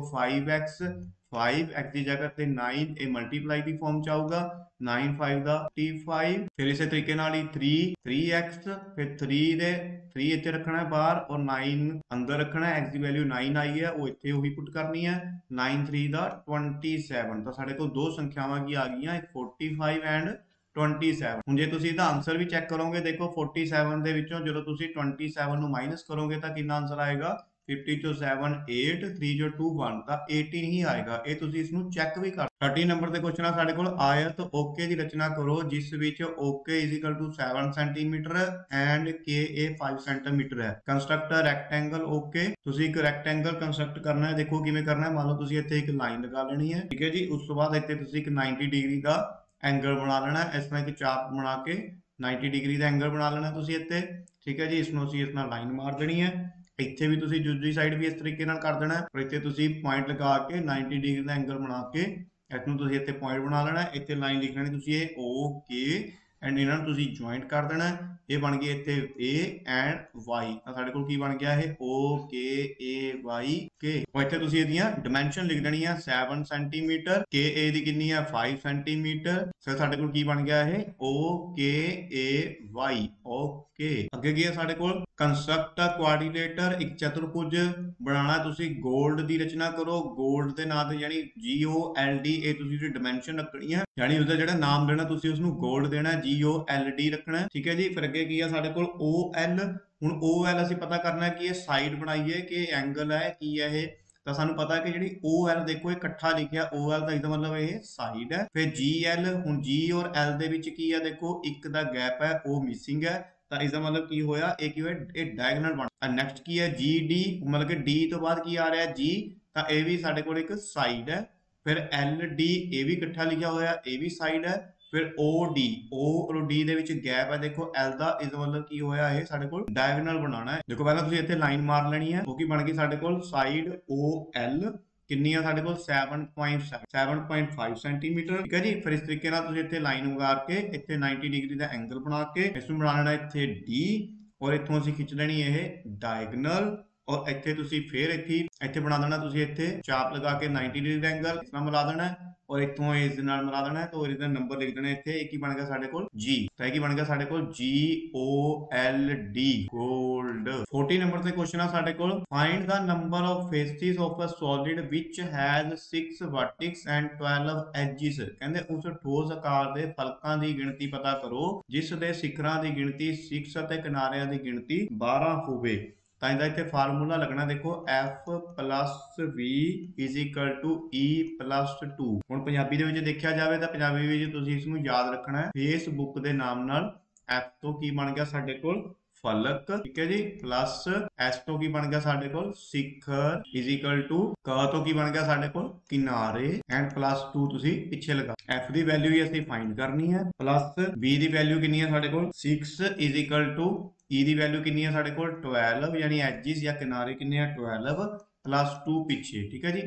5x ਦੀ ਜਗ੍ਹਾ ਤੇ 9, ਇਹ ਮਲਟੀਪਲਾਈ ਦੀ ਫਾਰਮ ਚ ਆਊਗਾ, 9 5 ਦਾ 25। ਫਿਰ ਇਸੇ ਤਰੀਕੇ ਨਾਲ ਹੀ 3x, ਫਿਰ 3 ਇੱਥੇ ਰੱਖਣਾ ਹੈ ਬਾਹਰ ਔਰ 9 ਅੰਦਰ ਰੱਖਣਾ ਹੈ। x ਦੀ ਵੈਲਿਊ 9 ਆਈ ਹੈ, ਉਹ ਇੱਥੇ ਉਹੀ ਪੁੱਟ ਕਰਨੀ ਹੈ। 9 3 ਦਾ 27। ਤਾਂ ਸਾਡੇ ਕੋਲ ਦੋ ਸੰਖਿਆਵਾਂ ਕੀ ਆ ਗਈਆਂ, 45 ਐਂਡ 27। ਹੁਣ ਜੇ ਤੁਸੀਂ ਇਹਦਾ ਆਨਸਰ ਵੀ ਚੈੱਕ ਕਰੋਗੇ, ਦੇਖੋ 47 ਦੇ ਵਿੱਚੋਂ ਜਦੋਂ ਤੁਸੀਂ 27 ਨੂੰ ਮਾਈਨਸ ਕਰੋਗੇ ਤਾਂ ਕਿੰਨਾ ਆਨਸਰ ਆਏਗਾ, 50 ਚੋਂ 7 8, 3 ਚੋਂ 2 1, ਤਾਂ 18 ਹੀ ਆਏਗਾ। ਇਹ ਤੁਸੀਂ ਇਸ ਨੂੰ ਚੈੱਕ ਵੀ ਕਰ। 30 ਨੰਬਰ ਦੇ ਕੁਐਸਚਨ ਆ ਸਾਡੇ ਕੋਲ। ਆਇਤ ਓਕੇ ਦੀ ਰਚਨਾ ਕਰੋ ਜਿਸ ਵਿੱਚ OK is equal to 7 centimetre and K ਇਹ 5 ਸੈਂਟੀਮੀਟਰ ਹੈ। Construct rectangle okay. ਤੁਸੀਂ ਇੱਕ ਰੈਕਟੈਂਗਲ ਕੰਸਟਰਕਟ ਕਰਨਾ ਹੈ। ਦੇਖੋ ਕਿਵੇਂ ਕਰਨਾ ਹੈ, ਮੰਨ ਲਓ ਤੁਸੀਂ ਇੱਥੇ ਇੱਕ ਲਾਈਨ ਲਗਾ ਲੈਣੀ ਹੈ, ਠੀਕ ਹੈ ਜੀ। ਉਸ ਤੋਂ ਬਾਅਦ ਇੱਥੇ ਤੁਸੀਂ ਇੱਕ 90 ਡਿਗਰੀ ਦਾ एंगल बना लेना, इस तरह की चाप बना के 90 डिग्री का एंगल बना लेना तुसी इत्थे, ठीक है जी। इसनों असीं इस नाल लाइन मार देनी है। ਇੱਥੇ ਵੀ ਤੁਸੀਂ ਦੂਜੀ ਸਾਈਡ ਵੀ ਇਸ ਤਰੀਕੇ ਨਾਲ ਕਰ ਦੇਣਾ, ਪਰ ਇੱਥੇ ਤੁਸੀਂ ਪੁਆਇੰਟ ਲਗਾ ਕੇ 90 ਡਿਗਰੀ ਦਾ ਐਂਗਲ ਬਣਾ ਕੇ ਇਸ ਨੂੰ ਤੁਸੀਂ ਇੱਥੇ ਪੁਆਇੰਟ ਬਣਾ ਲੈਣਾ। ਇੱਥੇ ਲਾਈਨ ਲਿਖ ਲੈਣੀ ਤੁਸੀਂ, ਇਹ ਓਕੇ ਐਂਡ ਇਹਨਾਂ ਨੂੰ ਤੁਸੀਂ ਜੁਆਇੰਟ ਕਰ ਦੇਣਾ। ਇਹ ਬਣ ਗਈ ਇੱਥੇ A ਐਂਡ Y। ਤਾਂ ਸਾਡੇ ਕੋਲ ਕੀ ਬਣ ਗਿਆ, ਇਹ OKAYK। ਔਰ ਇੱਥੇ ਤੁਸੀਂ ਇਹਦੀਆਂ ਡਾਈਮੈਂਸ਼ਨ ਲਿਖ ਦੇਣੀ ਆ, 7 ਸੈਂਟੀਮੀਟਰ, KA ਦੀ ਕਿੰਨੀ ਆ 5 ਸੈਂਟੀਮੀਟਰ। ਫਿਰ ਸਾਡੇ ਕੋਲ ਕੀ ਬਣ ਗਿਆ, ਇਹ OKAY ਓਕੇ। ਅੱਗੇ ਕੀ ਹੈ ਸਾਡੇ ਕੋਲ, ਕੰਸਟਰਕਟ ਕੁਆਡਰੀਲੇਟਰ। ਇੱਕ ਚਤੁਰਭੁਜ ਬਣਾਉਣਾ ਤੁਸੀਂ, 골ਡ ਦੀ ਰਚਨਾ ਕਰੋ। 골ਡ ਦੇ ਨਾਂ ਤੇ ਯਾਨੀ GOLD, ਇਹ ਤੁਸੀਂ ਉਹਦੀ ਡਾਈਮੈਂਸ਼ਨ ਰੱਖਣੀ ਹੈ, ਯਾਨੀ ਉਹਦਾ ਜਿਹੜਾ ਨਾਮ ਦੇਣਾ ਤੁਸੀਂ ਉਸਨੂੰ 골ਡ ਦੇਣਾ, GOLD ਰੱਖਣਾ, ਠੀਕ ਹੈ ਜੀ। ਫਿਰ ਅੱਗੇ ਕੀ ਆ ਸਾਡੇ ਕੋਲ OL। ਹੁਣ OL ਅਸੀਂ ਪਤਾ ਕਰਨਾ ਕਿ ਇਹ ਸਾਈਡ ਬਣਾਈਏ ਕਿ ਐਂਗਲ ਹੈ, ਕੀ ਹੈ ਇਹ। ਤਾਂ ਸਾਨੂੰ ਪਤਾ ਹੈ ਕਿ ਜਿਹੜੀ OL, ਦੇਖੋ ਇਹ ਇਕੱਠਾ ਲਿਖਿਆ OL ਦਾ ਇਹਦਾ ਮਤਲਬ ਇਹ ਸਾਈਡ ਹੈ। ਫਿਰ GL, ਹੁਣ G ਔਰ L ਦੇ ਵਿੱਚ ਕੀ ਹੈ, ਦੇਖੋ ਇੱਕ ਦਾ ਗੈਪ ਹੈ, ਉਹ ਮਿਸਿੰਗ ਹੈ, ਤਾਂ ਇਸਦਾ ਮਤਲਬ ਕੀ ਹੋਇਆ, ਇਹ ਕੀ ਹੋਇਆ, ਇਹ ਡਾਇਗਨਲ ਬਣ। ਨੈਕਸਟ ਕੀ ਹੈ GD, ਮਤਲਬ ਕਿ D ਤੋਂ ਬਾਅਦ ਕੀ ਆ ਰਿਹਾ G, ਤਾਂ ਇਹ ਵੀ ਸਾਡੇ ਕੋਲ ਇੱਕ ਸਾਈਡ ਹੈ। ਫਿਰ LD, ਇਹ ਵੀ ਇਕੱਠਾ ਲਿਖਿਆ ਹੋਇਆ, ਇਹ ਵੀ ਸਾਈਡ ਹੈ। ਫਿਰ OD, O ਔਰ D ਦੇ ਵਿੱਚ ਗੈਪ ਹੈ, ਦੇਖੋ L ਦਾ, ਇਸਦਾ ਮਤਲਬ ਕੀ ਹੋਇਆ, ਇਹ ਸਾਡੇ ਕੋਲ ਡਾਇਗਨਲ ਬਣਾਉਣਾ ਹੈ। ਦੇਖੋ ਪਹਿਲਾਂ ਤੁਸੀਂ ਇੱਥੇ ਲਾਈਨ ਮਾਰ ਲੈਣੀ ਹੈ, ਉਹ ਕੀ ਬਣ ਗਈ ਸਾਡੇ ਕੋਲ, ਸਾਈਡ OL ਕਿੰਨੀ ਆ ਸਾਡੇ ਕੋਲ 7.5 ਸੈਂਟੀਮੀਟਰ, ਠੀਕ ਹੈ ਜੀ। ਫਿਰ ਇਸ ਤਰੀਕੇ ਨਾਲ ਤੁਸੀਂ ਇੱਥੇ ਲਾਈਨ ਉਗਾਰ ਕੇ ਇੱਥੇ 90 ਡਿਗਰੀ ਦਾ ਐਂਗਲ ਬਣਾ ਕੇ ਇਸ ਨੂੰ ਬਣਾ ਲੈਣਾ ਇੱਥੇ D, ਔਰ ਇੱਥੋਂ ਅਸੀਂ ਖਿੱਚ ਲੈਣੀ ਇਹ ਡਾਇਗਨਲ, ਔਰ ਇੱਥੇ ਤੁਸੀਂ ਫੇਰ ਇੱਥੇ ਬਣਾ ਦੇਣਾ ਤੁਸੀਂ ਇੱਥੇ ਚਾਪ ਲਗਾ ਕੇ 90 ਡਿਗਰੀ ਦਾ ਐਂਗਲ ਇਸ ਨਾਲ ਮਿਲਾ ਦੇਣਾ, ਔਰ ਇੱਥੋਂ ਇਸ ਦੇ ਨਾਲ ਮਿਲਾ ਦੇਣਾ। ਤਾਂ ਇਹਦਾ ਨੰਬਰ ਲਿਖ ਦੇਣਾ ਇੱਥੇ, ਇਹ ਕੀ ਬਣ ਗਿਆ ਸਾਡੇ ਕੋਲ G। ਤਾਂ ਇਹ ਕੀ ਬਣ ਗਿਆ ਸਾਡੇ ਕੋਲ GOLD, ਗੋਲਡ। 40 ਨੰਬਰ ਤੇ ਕੁਐਸਚਨ ਆ ਸਾਡੇ ਕੋਲ, find the number of faces of a solid which has 6 vertices and 12 edges. ਕਹਿੰਦੇ ਉਸ ਠੋਸ ਆਕਾਰ ਦੇ ਫਲਕਾਂ ਦੀ ਗਿਣਤੀ ਪਤਾ ਕਰੋ ਜਿਸ ਦੇ ਸਿਖਰਾਂ ਦੀ ਗਿਣਤੀ 6 ਅਤੇ ਕਿਨਾਰਿਆਂ ਦੀ ਗਿਣਤੀ 12 ਹੋਵੇ। ਤਾਂ ਇਹਦਾ ਇੱਥੇ ਫਾਰਮੂਲਾ ਲੱਗਣਾ, ਦੇਖੋ F + V = E + 2। ਹੁਣ ਪੰਜਾਬੀ ਦੇ ਵਿੱਚ ਦੇਖਿਆ ਜਾਵੇ ਤਾਂ ਪੰਜਾਬੀ ਵਿੱਚ ਤੁਸੀਂ ਇਸ ਨੂੰ ਯਾਦ ਰੱਖਣਾ ਹੈ, ਫੇਸਬੁੱਕ ਦੇ ਨਾਮ ਨਾਲ F ਤੋਂ ਕੀ ਬਣ ਗਿਆ ਸਾਡੇ ਕੋਲ ਫਲਕ, ਠੀਕ ਹੈ ਜੀ, ਪਲੱਸ S ਤੋਂ ਕੀ ਬਣ ਗਿਆ ਸਾਡੇ ਕੋਲ ਸਿਖਰ = ਕ ਤੋਂ ਕੀ ਬਣ ਗਿਆ ਸਾਡੇ ਕੋਲ ਕਿਨਾਰੇ ਐਂਡ +2 ਤੁਸੀਂ ਪਿੱਛੇ ਲਗਾ। F ਦੀ ਵੈਲਿਊ ਹੀ ਅਸੀਂ ਫਾਈਂਡ ਕਰਨੀ ਹੈ, ਪਲੱਸ V ਦੀ ਵੈਲਿਊ ਕਿੰਨੀ ਹੈ ਸਾਡੇ ਕੋਲ 6 = E ਦੀ ਵੈਲਿਊ ਕਿੰਨੀ ਹੈ ਸਾਡੇ ਕੋਲ 12, ਯਾਨੀ ਐਜਿਸ ਜਾਂ ਕਿਨਾਰੇ ਕਿੰਨੇ ਆ 12 +2 ਪਿੱਛੇ, ਠੀਕ ਹੈ ਜੀ।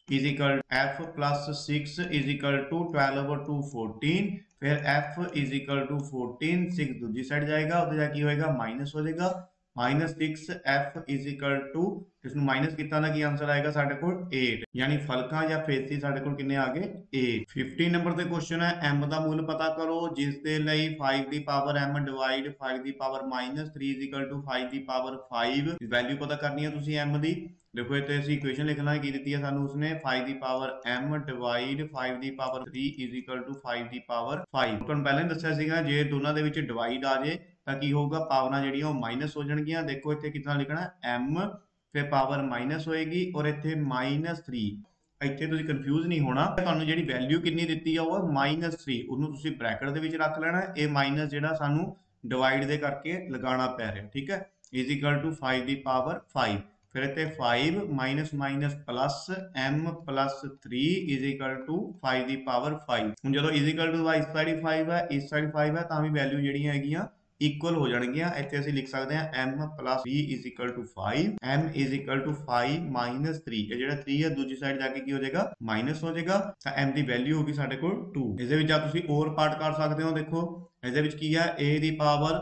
F + 6 = 12 ਔਰ 2 14। ਫਿਰ F = 14, 6 ਦੂਜੀ ਸਾਈਡ ਜਾਏਗਾ, ਉਹਦੇ ਜਾ ਕੀ ਹੋਏਗਾ ਮਾਈਨਸ ਹੋ ਜਾਏਗਾ, -6f इज इक्वल टू इसਨੂੰ माइनस ਕੀਤਾ ਨਾ ਕੀ ਆਨਸਰ ਆਏਗਾ ਸਾਡੇ ਕੋਲ 8 ਯਾਨੀ ਫਲਕਾਂ ਜਾਂ ਫੇਸੀ ਸਾਡੇ ਕੋਲ ਕਿੰਨੇ ਆ ਗਏ 8। 15 ਨੰਬਰ ਤੇ ਕੁਐਸਚਨ ਹੈ m ਦਾ ਮੁੱਲ ਪਤਾ ਕਰੋ ਜਿਸ ਦੇ ਲਈ 5 ਦੀ ਪਾਵਰ m ਡਿਵਾਈਡ 5 ਦੀ ਪਾਵਰ -3 ਇਜ਼ ਇਕੁਅਲ ਟੂ 5 ਦੀ ਪਾਵਰ 5 ਵੈਲਿਊ ਪਤਾ ਕਰਨੀ ਹੈ ਤੁਸੀਂ m ਦੀ। ਦੇਖੋ ਇੱਥੇ ਅਸੀਂ ਇਕੁਏਸ਼ਨ ਲਿਖਣਾ ਹੈ ਕੀ ਦਿੱਤੀ ਹੈ ਸਾਨੂੰ ਉਸਨੇ 5 ਦੀ ਪਾਵਰ m ਡਿਵਾਈਡ 5 ਦੀ ਪਾਵਰ 3 ਇਜ਼ ਇਕੁਅਲ ਟੂ 5 ਦੀ ਪਾਵਰ 5। ਤੁਹਾਨੂੰ ਪਹਿਲਾਂ ਹੀ ਦੱਸਿਆ ਸੀਗਾ ਜੇ ਦੋਨਾਂ ਦੇ ਵਿੱਚ ਡਿਵਾਈਡ ਆ ਜੇ ਤਾਂ ਕੀ ਹੋਊਗਾ ਪਾਵਰਾਂ ਜਿਹੜੀਆਂ ਉਹ ਮਾਈਨਸ ਹੋ ਜਾਣਗੀਆਂ। ਦੇਖੋ ਇੱਥੇ ਕਿੰਨਾ ਲਿਖਣਾ m ਫਿਰ ਪਾਵਰ ਮਾਈਨਸ ਹੋਏਗੀ ਔਰ ਇੱਥੇ -3 ਇੱਥੇ ਤੁਸੀਂ ਕਨਫਿਊਜ਼ ਨਹੀਂ ਹੋਣਾ ਤੁਹਾਨੂੰ ਜਿਹੜੀ ਵੈਲਿਊ ਕਿੰਨੀ ਦਿੱਤੀ ਆ ਉਹ -3 ਉਹਨੂੰ ਤੁਸੀਂ ਬ੍ਰੈਕਟ ਦੇ ਵਿੱਚ ਰੱਖ ਲੈਣਾ ਇਹ ਮਾਈਨਸ ਜਿਹੜਾ ਸਾਨੂੰ ਡਿਵਾਈਡ ਦੇ ਕਰਕੇ ਲਗਾਉਣਾ ਪੈ ਰਿਹਾ ਠੀਕ ਹੈ ਇਜ਼ ਇਕੁਅਲ ਟੂ 5 ਦੀ ਪਾਵਰ 5 ਫਿਰ ਇੱਥੇ 5 minus plus m plus 3 is equal to 5 ਦੀ ਪਾਵਰ 5। ਹੁਣ ਜਦੋਂ ਇਜ਼ ਇਕੁਅਲ ਟੂ ਇਸ ਸਾਈਡ 5 ਹੈ ਇਸ ਸਾਈਡ 5 ਹੈ ਤਾਂ ਵੀ ਵੈਲਿਊ ਜਿਹੜੀਆਂ ਹੈਗੀਆਂ इक्वल हो जाएंगे। ਇੱਥੇ ਅਸੀਂ ਲਿਖ ਸਕਦੇ ਹਾਂ m plus 3 is equal to 5 m is equal to 5 minus 3 ਇਹ ਜਿਹੜਾ 3 ਹੈ ਦੂਜੀ ਸਾਈਡ ਜਾ ਕੇ ਕੀ ਹੋ ਜਾਏਗਾ ਮਾਈਨਸ ਹੋ ਜਾਏਗਾ ਤਾਂ m ਦੀ ਵੈਲਿਊ ਹੋਗੀ ਸਾਡੇ ਕੋਲ 2। ਇਹਦੇ ਵਿੱਚ ਆ ਤੁਸੀਂ ਹੋਰ ਪਾਰਟ ਕਰ ਸਕਦੇ ਹੋ ਦੇਖੋ ਇਹਦੇ ਵਿੱਚ ਕੀ ਹੈ a ਦੀ ਪਾਵਰ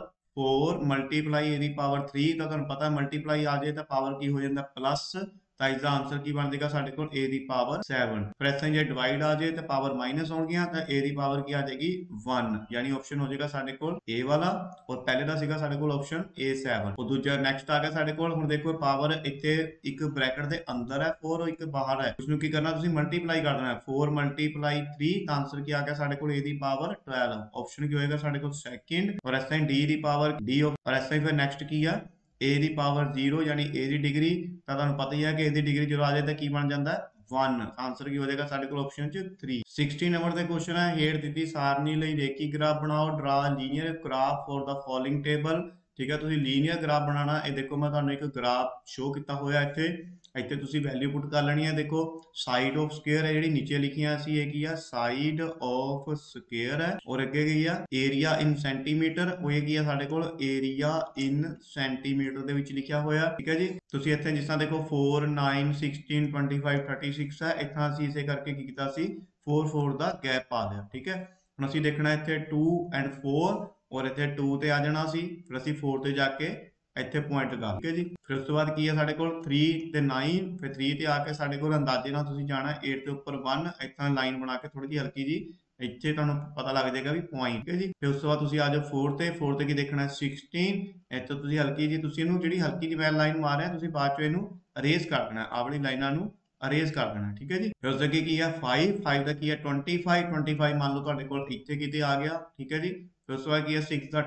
4 ਮਲਟੀਪਲਾਈ a ਦੀ ਪਾਵਰ 3 ਤਾਂ ਤੁਹਾਨੂੰ ਪਤਾ ਮਲਟੀਪਲਾਈ ਆ ਜਾਏ ਤਾਂ ਪਾਵਰ ਕੀ ਹੋ ਜਾਂਦਾ ਪਲੱਸ ਤਾਂ ਇਸ ਦਾ ਆਨਸਰ ਕੀ ਬਣ ਜਾਏਗਾ ਸਾਡੇ ਕੋਲ a ਦੀ ਪਾਵਰ 7। ਫਿਰ ਇਸੇ ਜੇ ਡਿਵਾਈਡ ਆ ਜਾਏ ਤਾਂ ਪਾਵਰ ਮਾਈਨਸ ਹੋਣਗੀਆਂ ਤਾਂ a ਦੀ ਪਾਵਰ ਕੀ ਆ ਜਾਏਗੀ 1 ਯਾਨੀ ਆਪਸ਼ਨ ਹੋ ਜਾਏਗਾ ਸਾਡੇ ਕੋਲ a ਵਾਲਾ ਔਰ ਪਹਿਲੇ ਦਾ ਸੀਗਾ ਸਾਡੇ ਕੋਲ ਆਪਸ਼ਨ a7 और ਦੂਜਾ ਨੈਕਸਟ ਆ ਗਿਆ ਸਾਡੇ ਕੋਲ। ਹੁਣ ਦੇਖੋ ਪਾਵਰ ਇੱਥੇ ਇੱਕ ਬ੍ਰੈਕਟ ਦੇ ਅੰਦਰ ਹੈ 4 ਇੱਕ ਬਾਹਰ ਹੈ ਉਸ ਨੂੰ ਕੀ ਕਰਨਾ ਤੁਸੀਂ ਮਲਟੀਪਲਾਈ ਕਰ ਦੇਣਾ 4 ਮਲਟੀਪਲਾਈ 3 ਤਾਂ ਆਨਸਰ ਕੀ ਆ ਗਿਆ ਸਾਡੇ ਕੋਲ a ਦੀ ਪਾਵਰ 12 ਆਪਸ਼ਨ ਕੀ ਹੋਏਗਾ ਸਾਡੇ ਕੋਲ ਸੈਕਿੰਡ ਔਰ ਇਸ ਤਰ੍ਹਾਂ d ਦੀ ਪਾਵਰ d ਔਰ ਇਸ ਤਰ੍ਹਾਂ ਫਿਰ ਨੈਕਸਟ ਕੀ ਆ a ਦੀ ਪਾਵਰ 0 यानी a ਦੀ ਡਿਗਰੀ ਤਾਂ ਤੁਹਾਨੂੰ ਪਤਾ ਹੀ ਹੈ ਕਿ a ਦੀ ਡਿਗਰੀ ਜਦੋਂ ਆ ਜਾਏ ਤਾਂ ਕੀ ਬਣ ਜਾਂਦਾ 1 ਆਨਸਰ ਕੀ ਹੋ ਜਾਏਗਾ ਸਾਡੇ ਕੋਲ ਆਪਸ਼ਨ ਚ 3। 16 ਨੰਬਰ ਤੇ ਕੁਐਸਚਨ ਹੈ ਹੇਠ ਦਿੱਤੀ ਸਾਰਣੀ ਲਈ ਰੇਖੀ ਗ੍ਰਾਫ ਬਣਾਓ draw linear graph for the following table ਠੀਕ ਹੈ ਤੁਸੀਂ ਲੀਨੀਅਰ ਗ੍ਰਾਫ ਬਣਾਉਣਾ ਇਹ ਦੇਖੋ ਮੈਂ ਤੁਹਾਨੂੰ ਇੱਕ ਗ੍ਰਾਫ ਸ਼ੋ ਕੀਤਾ ਹੋਇਆ ਇੱਥੇ ਤੁਸੀਂ ਵੈਲਿਊ ਪੁੱਟ ਕਰ ਲੈਣੀ ਹੈ ਦੇਖੋ ਸਾਈਡ ਆਫ ਸਕੁਅਰ ਹੈ ਜਿਹੜੀ ਨੀਚੇ ਲਿਖੀਆਂ ਸੀ ਇਹ ਕੀ ਆ ਸਾਈਡ ਆਫ ਸਕੁਅਰ ਹੈ ਔਰ ਅੱਗੇ ਕੀ ਆ ਏਰੀਆ ਇਨ ਸੈਂਟੀਮੀਟਰ ਉਹ ਇਹ ਕੀ ਆ ਸਾਡੇ ਕੋਲ ਏਰੀਆ ਇਨ ਸੈਂਟੀਮੀਟਰ ਦੇ ਵਿੱਚ ਲਿਖਿਆ ਹੋਇਆ ਠੀਕ ਹੈ ਜੀ। ਤੁਸੀਂ ਇੱਥੇ ਜਿਸ ਤਰ੍ਹਾਂ ਦੇਖੋ 4 9 16 25 36 ਹੈ ਇੱਥਾਂ ਅਸੀਂ ਇਸੇ ਕਰਕੇ ਕੀ ਕੀਤਾ ਸੀ 4 ਦਾ ਗੈਪ ਪਾ ਲਿਆ ਠੀਕ ਹੈ। ਹੁਣ ਅਸੀਂ ਦੇਖਣਾ ਇੱਥੇ 2 ਐਂਡ 4 ਔਰ ਇੱਥੇ 2 ਤੇ ਆ ਜਾਣਾ ਸੀ ਫਿਰ ਅਸੀਂ 4 ਤੇ ਜਾ ਕੇ ਇੱਥੇ ਪੁਆਇੰਟ ਲਗਾ ਠੀਕ ਹੈ ਜੀ। ਫਿਰ ਉਸ ਤੋਂ ਬਾਅਦ ਕੀ ਹੈ ਸਾਡੇ ਕੋਲ 3 ਤੇ 9 ਫਿਰ 3 ਤੇ ਆ ਕੇ ਸਾਡੇ ਕੋਲ ਅੰਦਾਜ਼ੇ ਨਾਲ ਤੁਸੀਂ ਜਾਣਾ 8 ਦੇ ਉੱਪਰ 1 ਇੱਥਾਂ ਲਾਈਨ ਬਣਾ ਕੇ ਥੋੜੀ ਜਿਹੀ ਹਲਕੀ ਜੀ ਇੱਥੇ ਤੁਹਾਨੂੰ ਪਤਾ ਲੱਗ ਜਾਏਗਾ ਵੀ ਪੁਆਇੰਟ ਠੀਕ ਹੈ ਜੀ। ਫਿਰ ਉਸ ਤੋਂ ਬਾਅਦ ਤੁਸੀਂ ਆ ਜਾਓ 4 ਤੇ ਕੀ ਦੇਖਣਾ 16 ਇੱਥੇ ਤੁਸੀਂ ਹਲਕੀ ਜੀ ਤੁਸੀਂ ਇਹਨੂੰ ਜਿਹੜੀ ਹਲਕੀ ਜਿਹੀ ਵੈਲ ਲਾਈਨ ਮਾਰ ਰਹੇ ਤੁਸੀਂ ਬਾਅਦ ਚੋਂ ਇਹਨੂੰ ਅਰੇਜ਼ ਕਰ ਦੇਣਾ ਆਹ ਵਾਲੀ ਲਾਈਨਾਂ ਨੂੰ ਅਰੇਜ਼ ਕਰ ਦੇਣਾ ਠੀਕ ਹੈ ਜੀ। ਫਿਰ ਉਸ ਅੱਗੇ ਕੀ ਹੈ 5 ਦਾ ਕੀ ਹੈ 25 ਮੰਨ ਲਓ ਤੁਹਾਡੇ ਕੋਲ ਇੱਥੇ ਕਿਤੇ ਆ ਗਿਆ ਠੀਕ ਹੈ ਜੀ। ਫਿਰ ਉਸ ਤੋਂ ਬਾਅਦ ਕੀ ਹੈ 6 ਦਾ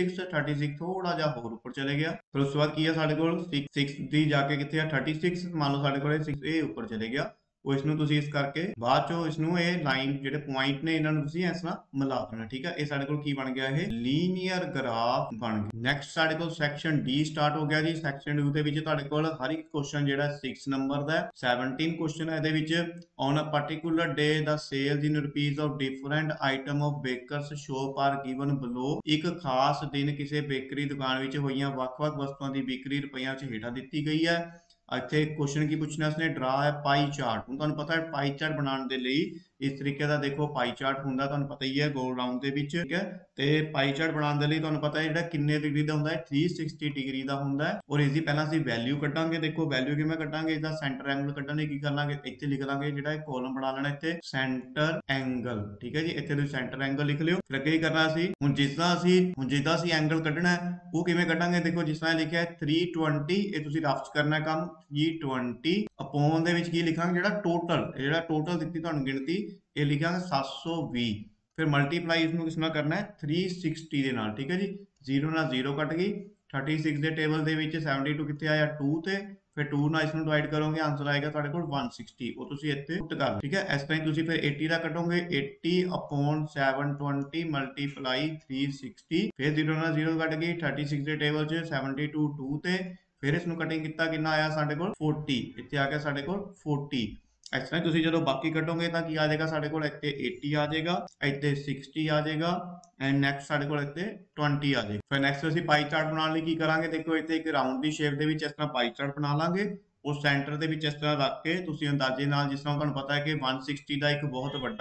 36 ਥੋੜਾ ਜਿਹਾ ਹੋਰ ਉੱਪਰ ਚਲੇ ਗਿਆ। ਫਿਰ ਉਸ ਤੋਂ ਬਾਅਦ ਕੀ ਹੈ ਸਾਡੇ ਕੋਲ 6 ਦੀ ਜਾ ਕੇ ਕਿੱਥੇ ਆ 36 ਮੰਨ ਲਓ ਸਾਡੇ ਕੋਲ 6 ਇਹ ਉੱਪਰ ਚਲੇ ਗਿਆ ਉਹ ਇਸ ਨੂੰ ਤੁਸੀਂ ਇਸ ਕਰਕੇ ਬਾਅਦ ਚੋਂ ਇਸ ਨੂੰ ਇਹ ਲਾਈਨ ਜਿਹੜੇ ਪੁਆਇੰਟ ਨੇ ਇਹਨਾਂ ਨੂੰ ਤੁਸੀਂ ਇਸ ਤਰ੍ਹਾਂ ਮਿਲਾ ਦੇਣਾ ਠੀਕ ਹੈ। ਇਹ ਸਾਡੇ ਕੋਲ ਕੀ ਬਣ ਗਿਆ ਇਹ ਲੀਨੀਅਰ ਗ੍ਰਾਫ ਬਣ ਗਿਆ। ਨੈਕਸਟ ਸਾਡੇ ਕੋਲ ਸੈਕਸ਼ਨ ਡੀ ਸਟਾਰਟ ਹੋ ਗਿਆ ਜੀ। ਸੈਕਸ਼ਨ ਡੀ ਦੇ ਵਿੱਚ ਤੁਹਾਡੇ ਕੋਲ ਹਰ ਇੱਕ ਕੁਐਸਚਨ ਜਿਹੜਾ 6 ਨੰਬਰ ਦਾ 17 ਕੁਐਸਚਨ ਹੈ ਇਹਦੇ ਵਿੱਚ on a particular day the sales in rupees of different item of bakers shop are given below ਇੱਕ ਖਾਸ ਦਿਨ ਕਿਸੇ ਬੇਕਰੀ ਦੁਕਾਨ ਵਿੱਚ ਹੋਈਆਂ ਵੱਖ-ਵੱਖ ਵਸਤੂਆਂ ਦੀ ਵਿਕਰੀ ਰੁਪਈਆਂ ਵਿੱਚ ਹੇਠਾਂ ਦਿੱਤੀ ਗਈ ਹੈ। ਇੱਥੇ ਕੁਐਸਚਨ ਕੀ ਪੁੱਛਣਾ ਇਸਨੇ ਡਰਾ ਹੈ ਪਾਈ ਚਾਰਟ। ਹੁਣ ਤੁਹਾਨੂੰ ਪਤਾ ਹੈ ਪਾਈ ਚਾਰਟ ਬਣਾਉਣ ਦੇ ਲਈ ਇਸ ਤਰੀਕੇ ਦਾ ਦੇਖੋ ਪਾਈ ਚਾਰਟ ਹੁੰਦਾ ਤੁਹਾਨੂੰ ਪਤਾ ਹੀ ਹੈ ਗੋਲ ਰਾਉਂਡ ਦੇ ਵਿੱਚ ਠੀਕ ਹੈ ਤੇ ਪਾਈ ਚਾਰਟ ਬਣਾਉਣ ਦੇ ਲਈ ਤੁਹਾਨੂੰ ਪਤਾ ਹੈ ਜਿਹੜਾ ਕਿੰਨੇ ਡਿਗਰੀ ਦਾ ਹੁੰਦਾ ਹੈ 360 ਡਿਗਰੀ ਦਾ ਹੁੰਦਾ ਹੈ ਔਰ ਇਸ ਦੀ ਪਹਿਲਾਂ ਅਸੀਂ ਵੈਲਿਊ ਕੱਢਾਂਗੇ। ਦੇਖੋ ਵੈਲਿਊ ਕਿਵੇਂ ਕੱਢਾਂਗੇ ਇਹਦਾ ਸੈਂਟਰ ਐਂਗਲ ਕੱਢਣ ਲਈ ਕੀ ਕਰਾਂਗੇ ਇੱਥੇ ਲਿਖ ਲਾਂਗੇ ਜਿਹੜਾ ਇਹ ਕਾਲਮ ਬਣਾ ਲੈਣਾ ਇੱਥੇ ਸੈਂਟਰ ਐਂਗਲ ਠੀਕ ਹੈ ਜੀ। ਇੱਥੇ ਤੁਸੀਂ ਸੈਂਟਰ ਐਂਗਲ ਲਿਖ ਲਿਓ। ਫਿਰ ਅੱਗੇ ਕੀ ਕਰਨਾ ਸੀ ਹੁਣ ਜਿੱਦਾਂ ਅਸੀਂ ਐਂਗਲ ਕੱਢਣਾ ਹੈ ਉਹ ਕਿਵੇਂ ਕੱਢਾਂਗੇ ਦੇਖੋ ਜਿਸ ਤਰ੍ਹਾਂ ਲਿਖਿਆ 320 ਇਹ ਤੁਸੀਂ ਰਫ ਚ ਕਰਨਾ ਕੰਮ 320 ਅਪੋਨ ਦੇ ਵਿੱਚ ਕੀ ਲਿਖਾਂਗੇ ਜਿਹੜਾ ਟੋਟਲ ਦਿੱਤੀ ਤੁਹਾਨੂੰ ਗਿਣਤੀ ਇਹ ਲਿਖਾਂਗੇ 720 ਫਿਰ ਮਲਟੀਪਲਾਈ ਇਸ ਨੂੰ ਕਿਸ ਨਾਲ ਕਰਨਾ ਹੈ 360 ਦੇ ਨਾਲ ਠੀਕ ਹੈ ਜੀ। 0 ਨਾਲ 0 ਕੱਟ ਗਈ 36 ਦੇ ਟੇਬਲ ਦੇ ਵਿੱਚ 72 ਕਿੱਥੇ ਆਇਆ 2 ਤੇ ਫਿਰ 2 ਨਾਲ ਇਸ ਨੂੰ ਡਿਵਾਈਡ ਕਰੋਗੇ ਆਨਸਰ ਆਏਗਾ ਤੁਹਾਡੇ ਕੋਲ 160 ਉਹ ਤੁਸੀਂ ਇੱਥੇ ਪੁੱਟ ਕਰ ਠੀਕ ਹੈ। ਇਸ ਤਰ੍ਹਾਂ ਤੁਸੀਂ ਫਿਰ 80 ਦਾ ਕੱਟੋਗੇ 80 ਅਪੋਨ 720 ਮਲਟੀਪਲਾਈ 360 ਫਿਰ 0 ਨਾਲ 0 ਕੱਟ ਗਈ 36 ਦੇ ਟੇਬਲ 'ਚ 72 2 ਤੇ ਫਿਰ ਇਸ ਨੂੰ ਕਟਿੰਗ ਕੀਤਾ ਕਿੰਨਾ ਆਇਆ ਸਾਡੇ ਕੋਲ 40 ਇੱਥੇ ਆ ਗਿਆ ਸਾਡੇ ਕੋਲ 40। ਇਸ ਤਰ੍ਹਾਂ ਤੁਸੀਂ ਜਦੋਂ ਬਾਕੀ ਕੱਟੋਗੇ ਤਾਂ ਕੀ ਆ ਜਾਏਗਾ ਸਾਡੇ ਕੋਲ ਇੱਥੇ 80 ਆ ਜਾਏਗਾ ਇੱਥੇ 60 ਆ ਜਾਏਗਾ ਐਂਡ ਨੈਕਸਟ ਸਾਡੇ ਕੋਲ ਇੱਥੇ 20 ਆ ਜਾਏਗਾ। ਫਿਰ ਨੈਕਸਟ ਅਸੀਂ ਪਾਈ ਚਾਰਟ ਬਣਾਉਣ ਲਈ ਕੀ ਕਰਾਂਗੇ ਦੇਖੋ ਇੱਥੇ ਇੱਕ ਰਾਉਂਡ ਦੀ ਸ਼ੇਪ ਦੇ ਵਿੱਚ ਇਸ ਤਰ੍ਹਾਂ ਪਾਈ ਚਾਰਟ ਬਣਾ ਲਾਂਗੇ ਉਸ ਸੈਂਟਰ ਦੇ ਵਿੱਚ ਇਸ ਤਰ੍ਹਾਂ ਰੱਖ ਕੇ ਤੁਸੀਂ ਅੰਦਾਜ਼ੇ ਨਾਲ ਜਿਸ ਤਰ੍ਹਾਂ ਤੁਹਾਨੂੰ ਪਤਾ ਹੈ ਕਿ 160 ਦਾ ਇੱਕ ਬਹੁਤ ਵੱਡਾ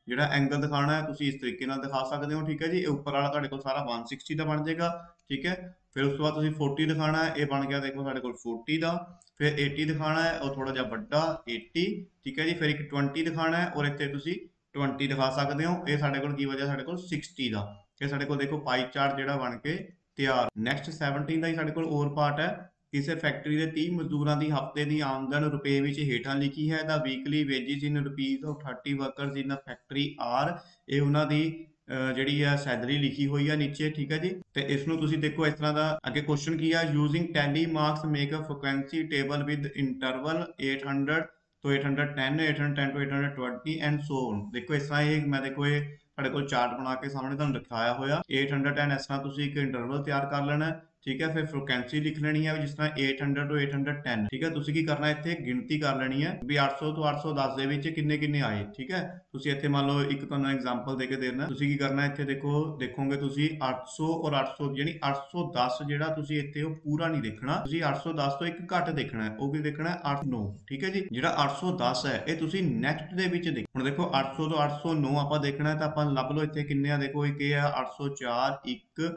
ਜਿਹੜਾ ਐਂਗਲ ਦਿਖਾਣਾ ਹੈ ਤੁਸੀਂ ਇਸ ਤਰੀਕੇ ਨਾਲ ਦਿਖਾ ਸਕਦੇ ਹੋ, ਠੀਕ ਹੈ ਜੀ। ਇਹ ਉੱਪਰ ਵਾਲਾ ਤੁਹਾਡੇ ਕੋਲ ਸਾਰਾ 160 ਦਾ ਬਣ ਜਾਏਗਾ, ਠੀਕ ਹੈ। ਫਿਰ ਉਸ ਤੋਂ ਬਾਅਦ ਤੁਸੀਂ 40 ਦਿਖਾਣਾ ਹੈ, ਇਹ ਬਣ ਗਿਆ ਦੇਖੋ ਸਾਡੇ ਕੋਲ 40 ਦਾ। ਫਿਰ 80 ਦਿਖਾਣਾ ਹੈ, ਉਹ ਥੋੜਾ ਜਿਹਾ ਵੱਡਾ 80, ਠੀਕ ਹੈ ਜੀ। ਫਿਰ ਇੱਕ 20 ਦਿਖਾਣਾ ਹੈ, ਔਰ ਇੱਥੇ ਤੁਸੀਂ 20 ਦਿਖਾ ਸਕਦੇ ਹੋ। ਇਹ ਸਾਡੇ ਕੋਲ ਕੀ ਵਜ੍ਹਾ ਸਾਡੇ ਕੋਲ 60 ਦਾ। ਇਹ ਸਾਡੇ ਕੋਲ ਦੇਖੋ ਪਾਈ ਚਾਰਟ ਜਿਹੜਾ ਬਣ ਕੇ ਤਿਆਰ। ਨੈਕਸਟ 17 ਦਾ ਹੀ ਸਾਡੇ ਕੋਲ ਹੋਰ ਪਾਰਟ ਹੈ। ਕਿਸੇ ਫੈਕਟਰੀ ਦੇ 30 ਮਜ਼ਦੂਰਾਂ ਦੀ ਹਫ਼ਤੇ ਦੀ ਆਮਦਨ ਰੁਪਏ ਵਿੱਚ ਹੇਠਾਂ ਲਿਖੀ ਹੈ। The weekly wages in rupees of 30 workers in a factory are. ਇਹ ਉਹਨਾਂ ਦੀ ਜਿਹੜੀ ਆ ਸੈਲਰੀ ਲਿਖੀ ਹੋਈ ਆ ਨੀਚੇ, ਠੀਕ ਹੈ ਜੀ। ਤੇ ਇਸ ਨੂੰ ਤੁਸੀਂ ਦੇਖੋ ਇਸ ਤਰ੍ਹਾਂ ਦਾ। ਅੱਗੇ ਕੁਐਸਚਨ ਕੀ ਆ, using tally marks make a frequency table with interval 800 ਤੋਂ 810, 810 ਤੋਂ 820 ਐਂਡ ਸੋ ਔਨ। ਦੇਖੋ ਇਸ ਤਰ੍ਹਾਂ ਇਹ ਮੈਂ ਦੇਖੋ ਇਹ ਤੁਹਾਡੇ ਕੋਲ ਚਾਰਟ ਬਣਾ ਕੇ ਸਾਹਮਣੇ ਤੁਹਾਨੂੰ ਦਿਖਾਇਆ ਹੋਇਆ। 810 ਇਸ ਤਰ੍ਹਾਂ ਤੁਸੀਂ ਇੱਕ ਇੰਟਰਵਲ ਤਿਆਰ ਕਰ ਲੈਣਾ, ਠੀਕ ਹੈ। ਫਿਰ ਫ੍ਰੀਕੁਐਂਸੀ ਲਿਖ ਲੈਣੀ ਹੈ ਜਿਸ ਤਰ੍ਹਾਂ 800 ਤੋਂ 810, ਠੀਕ ਹੈ। ਤੁਸੀਂ ਕੀ ਕਰਨਾ ਇੱਥੇ ਗਿਣਤੀ ਕਰ ਲੈਣੀ ਹੈ ਵੀ 800 ਤੋਂ 810 ਦੇ ਵਿੱਚ ਕਿੰਨੇ ਕਿੰਨੇ ਆਏ, ਠੀਕ ਹੈ। ਤੁਸੀਂ ਇੱਥੇ ਮੰਨ ਲਓ ਇੱਕ ਤੁਹਾਨੂੰ ਐਗਜ਼ਾਮਪਲ ਦੇ ਕੇ ਦੇਣਾ। ਤੁਸੀਂ ਕੀ ਕਰਨਾ ਇੱਥੇ ਦੇਖੋਗੇ ਤੁਸੀਂ 800 ਔਰ 800 ਯਾਨੀ 810 ਜਿਹੜਾ ਤੁਸੀਂ ਇੱਥੇ ਉਹ ਪੂਰਾ ਨਹੀਂ ਦੇਖਣਾ, ਤੁਸੀਂ 810 ਤੋਂ ਇੱਕ ਘੱਟ ਦੇਖਣਾ ਹੈ। ਉਹ ਕੀ ਦੇਖਣਾ ਹੈ 809, ਠੀਕ ਹੈ ਜੀ। ਜਿਹੜਾ 810 ਹੈ ਇਹ ਤੁਸੀਂ ਨੈਕਸਟ ਦੇ ਵਿੱਚ ਦੇਖੋ। ਹੁਣ ਦੇਖੋ 800 ਤੋਂ 809 ਆਪਾਂ ਦੇਖਣਾ ਹੈ ਤਾਂ ਆਪਾਂ ਲੱਭ ਲਓ ਇੱਥੇ ਕਿੰਨੇ ਆ। ਦੇਖੋ ਇੱਕ ਇਹ ਆ 804 1,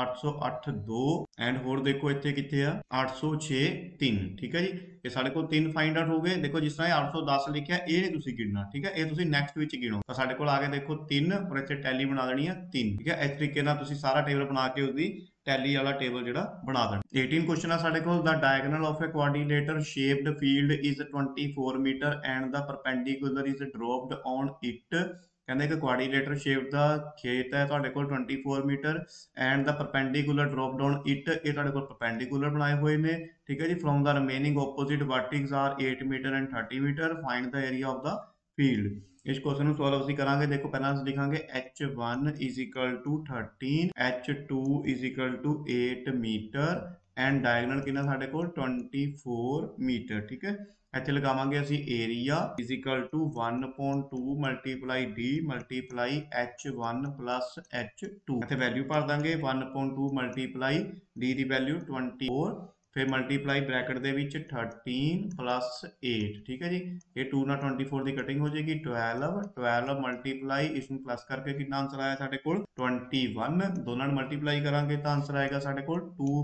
808 2 ਐਂਡ ਹੋਰ ਦੇਖੋ ਇੱਥੇ ਕਿੱਥੇ ਆ 806 3, ਠੀਕ ਹੈ ਜੀ। ਇਹ ਸਾਡੇ ਕੋਲ 3 ਫਾਈਂਡ ਆਊਟ ਹੋ ਗਏ। ਦੇਖੋ ਜਿਸ ਤਰ੍ਹਾਂ 810 ਲਿਖਿਆ ਇਹ ਨਹੀਂ ਤੁਸੀਂ ਗਿਣਨਾ, ਠੀਕ ਹੈ। ਇਹ ਤੁਸੀਂ ਨੈਕਸਟ ਵਿੱਚ ਗਿਣੋ। ਤਾਂ ਸਾਡੇ ਕੋਲ ਆ ਕੇ ਦੇਖੋ 3 ਔਰ ਇੱਥੇ ਟੈਲੀ ਬਣਾ ਦੇਣੀ ਆ 3, ਠੀਕ ਹੈ। ਇਸ ਤਰੀਕੇ ਨਾਲ ਤੁਸੀਂ ਸਾਰਾ ਟੇਬਲ ਬਣਾ ਕੇ ਉਸਦੀ ਟੈਲੀ ਵਾਲਾ ਟੇਬਲ ਜਿਹੜਾ ਬਣਾ ਦੇਣਾ। 18 ਕੁਐਸਚਨ ਆ ਸਾਡੇ ਕੋਲ। The diagonal of a quadrilateral shaped field is 24 metre and the perpendicular is dropped on it. ਕਹਿੰਦੇ ਕਿ ਕੁਆਡਰੀਲੇਟਰ ਸ਼ੇਪ ਦਾ ਖੇਤ ਹੈ ਤੁਹਾਡੇ ਕੋਲ 24 metre and the perpendicular drop down it. ਇਹ ਤੁਹਾਡੇ ਕੋਲ ਪਰਪੈਂਡੀਕੂਲਰ ਬਣਾਏ ਹੋਏ ਨੇ, ਠੀਕ ਹੈ ਜੀ। From the remaining opposite vertices are 8 metre and 30 metre. Find the area of the field. ਇਸ ਕੁਐਸਚਨ ਨੂੰ ਸੋਲਵ ਅਸੀਂ ਕਰਾਂਗੇ। ਦੇਖੋ ਪਹਿਲਾਂ ਅਸੀਂ ਲਿਖਾਂਗੇ h1 is equal to 13, h2 is equal to 8 metre and diagonal ਕਿੰਨਾ ਸਾਡੇ ਕੋਲ 24 ਮੀਟਰ, ਠੀਕ ਹੈ। ਇੱਥੇ ਲਗਾਵਾਂਗੇ ਅਸੀਂ area is equal to 1/2 multiply d multiply h1 plus h2। ਇੱਥੇ ਵੈਲਿਊ ਭਰ ਦਾਂਗੇ 1/2 ਮਲਟੀਪਲਾਈ d ਦੀ ਵੈਲਿਊ 24, ਫਿਰ ਮਲਟੀਪਲਾਈ ਬ੍ਰੈਕਟ ਦੇ ਵਿੱਚ 13 plus 8, ਠੀਕ ਹੈ ਜੀ। ਇਹ 2 ਨਾਲ 24 ਦੀ ਕਟਿੰਗ ਹੋ ਜਾਏਗੀ 12 ਮਲਟੀਪਲਾਈ ਇਸ ਨੂੰ ਪਲੱਸ ਕਰਕੇ ਕਿੰਨਾ ਆਂਸਰ ਆਇਆ ਸਾਡੇ ਕੋਲ 21। ਦੋਨਾਂ ਨੂੰ ਮਲਟੀਪਲਾਈ ਕਰਾਂਗੇ ਤਾਂ ਆਂਸਰ ਆਏਗਾ ਸਾਡੇ ਕੋਲ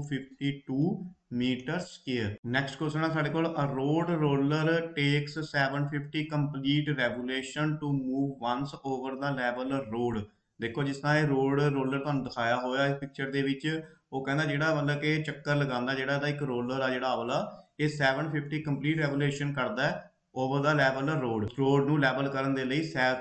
252 ਮੀਟਰ ਸਕੁਅਰ। ਨੈਕਸਟ ਕੁਐਸਚਨ ਹੈ ਸਾਡੇ ਕੋਲ a road roller takes 750 complete revolution to move once over the level road. ਦੇਖੋ ਜਿਸ ਤਰ੍ਹਾਂ ਇਹ ਰੋਡ ਰੋਲਰ ਤੁਹਾਨੂੰ ਦਿਖਾਇਆ ਹੋਇਆ ਇਸ ਪਿਕਚਰ ਦੇ ਵਿੱਚ, ਉਹ ਕਹਿੰਦਾ ਜਿਹੜਾ ਮਤਲਬ ਕਿ ਚੱਕਰ ਲਗਾਉਂਦਾ ਜਿਹੜਾ ਇਹਦਾ ਇੱਕ ਰੋਲਰ ਆ ਜਿਹੜਾ ਵਾਲਾ, ਇਹ 750 ਕੰਪਲੀਟ ਰੈਵੋਲੂਸ਼ਨ ਕਰਦਾ ਹੈ ਓਵਰ ਦਾ ਲੈਵਲ ਰੋਡ ਨੂੰ ਲੈਵਲ ਕਰਨ ਦੇ ਲਈ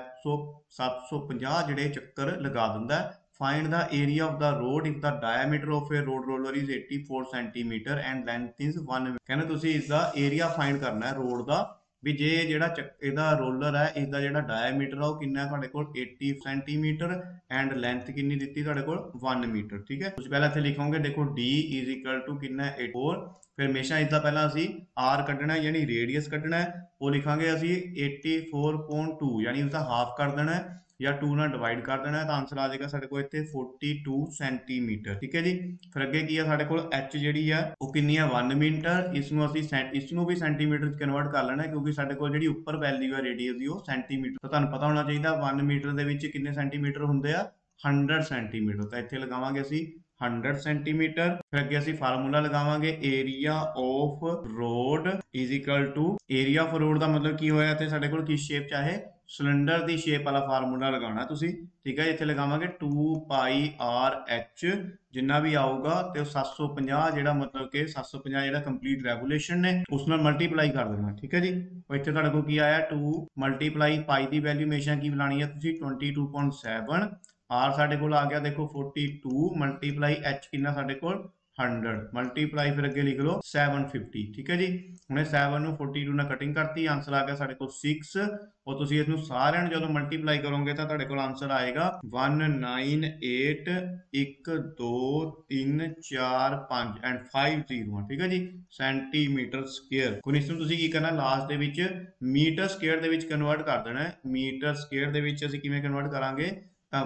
750 ਜਿਹੜੇ ਚੱਕਰ ਲਗਾ ਦਿੰਦਾ ਹੈ। Find the area of the road if the diameter of a road roller is 84 centimeter and length is 1 meter। ਕਹਿੰਦੇ ਤੁਸੀਂ ਇਸ ਦਾ ਏਰੀਆ ਫਾਈਂਡ ਕਰਨਾ ਹੈ ਰੋਡ ਦਾ, ਵੀ ਜੇ ਜਿਹੜਾ ਇਹਦਾ ਰੋਲਰ ਹੈ ਇਸਦਾ ਜਿਹੜਾ ਡਾਇਆਮੀਟਰ ਆ ਉਹ ਕਿੰਨਾ ਹੈ ਤੁਹਾਡੇ ਕੋਲ 80 ਸੈਂਟੀਮੀਟਰ ਐਂਡ ਲੈਂਥ ਕਿੰਨੀ ਦਿੱਤੀ ਤੁਹਾਡੇ ਕੋਲ 1 ਮੀਟਰ, ਠੀਕ ਹੈ। ਤੁਸੀਂ ਪਹਿਲਾਂ ਇੱਥੇ ਲਿਖੋਗੇ ਦੇਖੋ d is equal to ਕਿੰਨਾ 84, ਫਿਰ ਹਮੇਸ਼ਾ ਇਸਦਾ ਪਹਿਲਾਂ ਅਸੀਂ r ਕੱਢਣਾ ਯਾਨੀ ਰੇਡੀਅਸ ਕੱਢਣਾ ਹੈ। ਉਹ ਲਿਖਾਂਗੇ ਅਸੀਂ 84.2 ਯਾਨੀ ਉਸਦਾ ਹਾਫ ਕਰ ਦੇਣਾ ਹੈ ਜਾਂ 2 ਨਾਲ ਡਿਵਾਈਡ ਕਰ ਦੇਣਾ ਹੈ ਤਾਂ ਆਂਸਰ ਆ ਜਾਏਗਾ ਸਾਡੇ ਕੋਲ ਇੱਥੇ 42 ਸੈਂਟੀਮੀਟਰ, ਠੀਕ ਹੈ ਜੀ। ਫਿਰ ਅੱਗੇ ਕੀ ਆ ਸਾਡੇ ਕੋਲ h ਜਿਹੜੀ ਆ ਉਹ ਕਿੰਨੀ ਆ 1 ਮੀਟਰ। ਇਸ ਨੂੰ ਅਸੀਂ ਇਸ ਨੂੰ ਵੀ ਸੈਂਟੀਮੀਟਰ ਚ ਕਨਵਰਟ ਕਰ ਲੈਣਾ ਕਿਉਂਕਿ ਸਾਡੇ ਕੋਲ ਜਿਹੜੀ ਉੱਪਰ ਵੈਲਿਊ ਹੈ ਰੇਡੀਅਸ ਦੀ ਉਹ ਸੈਂਟੀਮੀਟਰ। ਤਾਂ ਤੁਹਾਨੂੰ ਪਤਾ ਹੋਣਾ ਚਾਹੀਦਾ 1 ਮੀਟਰ ਦੇ ਵਿੱਚ ਕਿੰਨੇ ਸੈਂਟੀਮੀਟਰ ਹੁੰਦੇ ਆ 100 ਸੈਂਟੀਮੀਟਰ। ਤਾਂ ਇੱਥੇ ਲਗਾਵਾਂਗੇ ਅਸੀਂ 100 ਸੈਂਟੀਮੀਟਰ। ਫਿਰ ਅੱਗੇ ਅਸੀਂ ਫਾਰਮੂਲਾ ਲਗਾਵਾਂਗੇ area of road is equal to area of road ਦਾ ਮਤਲਬ ਕੀ ਹੋਇਆ ਇੱਥੇ ਸਾਡੇ ਕੋਲ ਕਿਸ ਸ਼ੇਪ ਚ ਹੈ ਸਿਲੰਡਰ ਦੀ ਸ਼ੇਪ ਵਾਲਾ ਫਾਰਮੂਲਾ ਲਗਾਉਣਾ ਤੁਸੀਂ, ਠੀਕ ਹੈ। ਇੱਥੇ ਲਗਾਵਾਂਗੇ 2 ਪਾਈ ਆਰ ਐਚ ਜਿੰਨਾ ਵੀ ਆਊਗਾ ਤੇ ਉਹ 750 ਜਿਹੜਾ ਮਤਲਬ ਕਿ 750 ਜਿਹੜਾ ਕੰਪਲੀਟ ਰੈਵੋਲੂਸ਼ਨ ਨੇ ਉਸ ਨਾਲ ਮਲਟੀਪਲਾਈ ਕਰ ਦੇਣਾ, ਠੀਕ ਹੈ ਜੀ। ਉਹ ਇੱਥੇ ਤੁਹਾਡੇ ਕੋਲ ਕੀ ਆਇਆ 2 ਮਲਟੀਪਲਾਈ ਪਾਈ ਦੀ ਵੈਲਿਊ ਹਮੇਸ਼ਾ ਕੀ ਬਣਾਣੀ ਹੈ ਤੁਸੀਂ 22.7, ਆਰ ਸਾਡੇ ਕੋਲ ਆ ਗਿਆ ਦੇਖੋ 42 ਮਲਟੀਪਲਾਈ ਐਚ ਕਿੰਨਾ ਸਾਡੇ ਕੋਲ 100 ਮਲਟੀਪਲਾਈ ਫਿਰ ਅੱਗੇ ਲਿਖ ਲਓ 750, ਠੀਕ ਹੈ ਜੀ। ਹੁਣ ਇਹ 7 ਨੂੰ 42 ਨਾਲ ਕਟਿੰਗ ਕਰਤੀ, ਆਂਸਰ ਆ ਗਿਆ ਸਾਡੇ ਕੋਲ 6। और तुसी इसनू सारे जो मल्टीप्लाई करोगे तो तुहाडे कोल आंसर आएगा 198 1 2 3 4 5 एंड 5 0, ठीक है जी, सेंटीमीटर स्क्वायर। हुण इसनू तुसी की करना लास्ट दे विच मीटर स्क्वायर दे विच कन्वर्ट कर देना है। मीटर स्क्वायर दे विच असीं किवें कन्वर्ट करांगे ਤਾਂ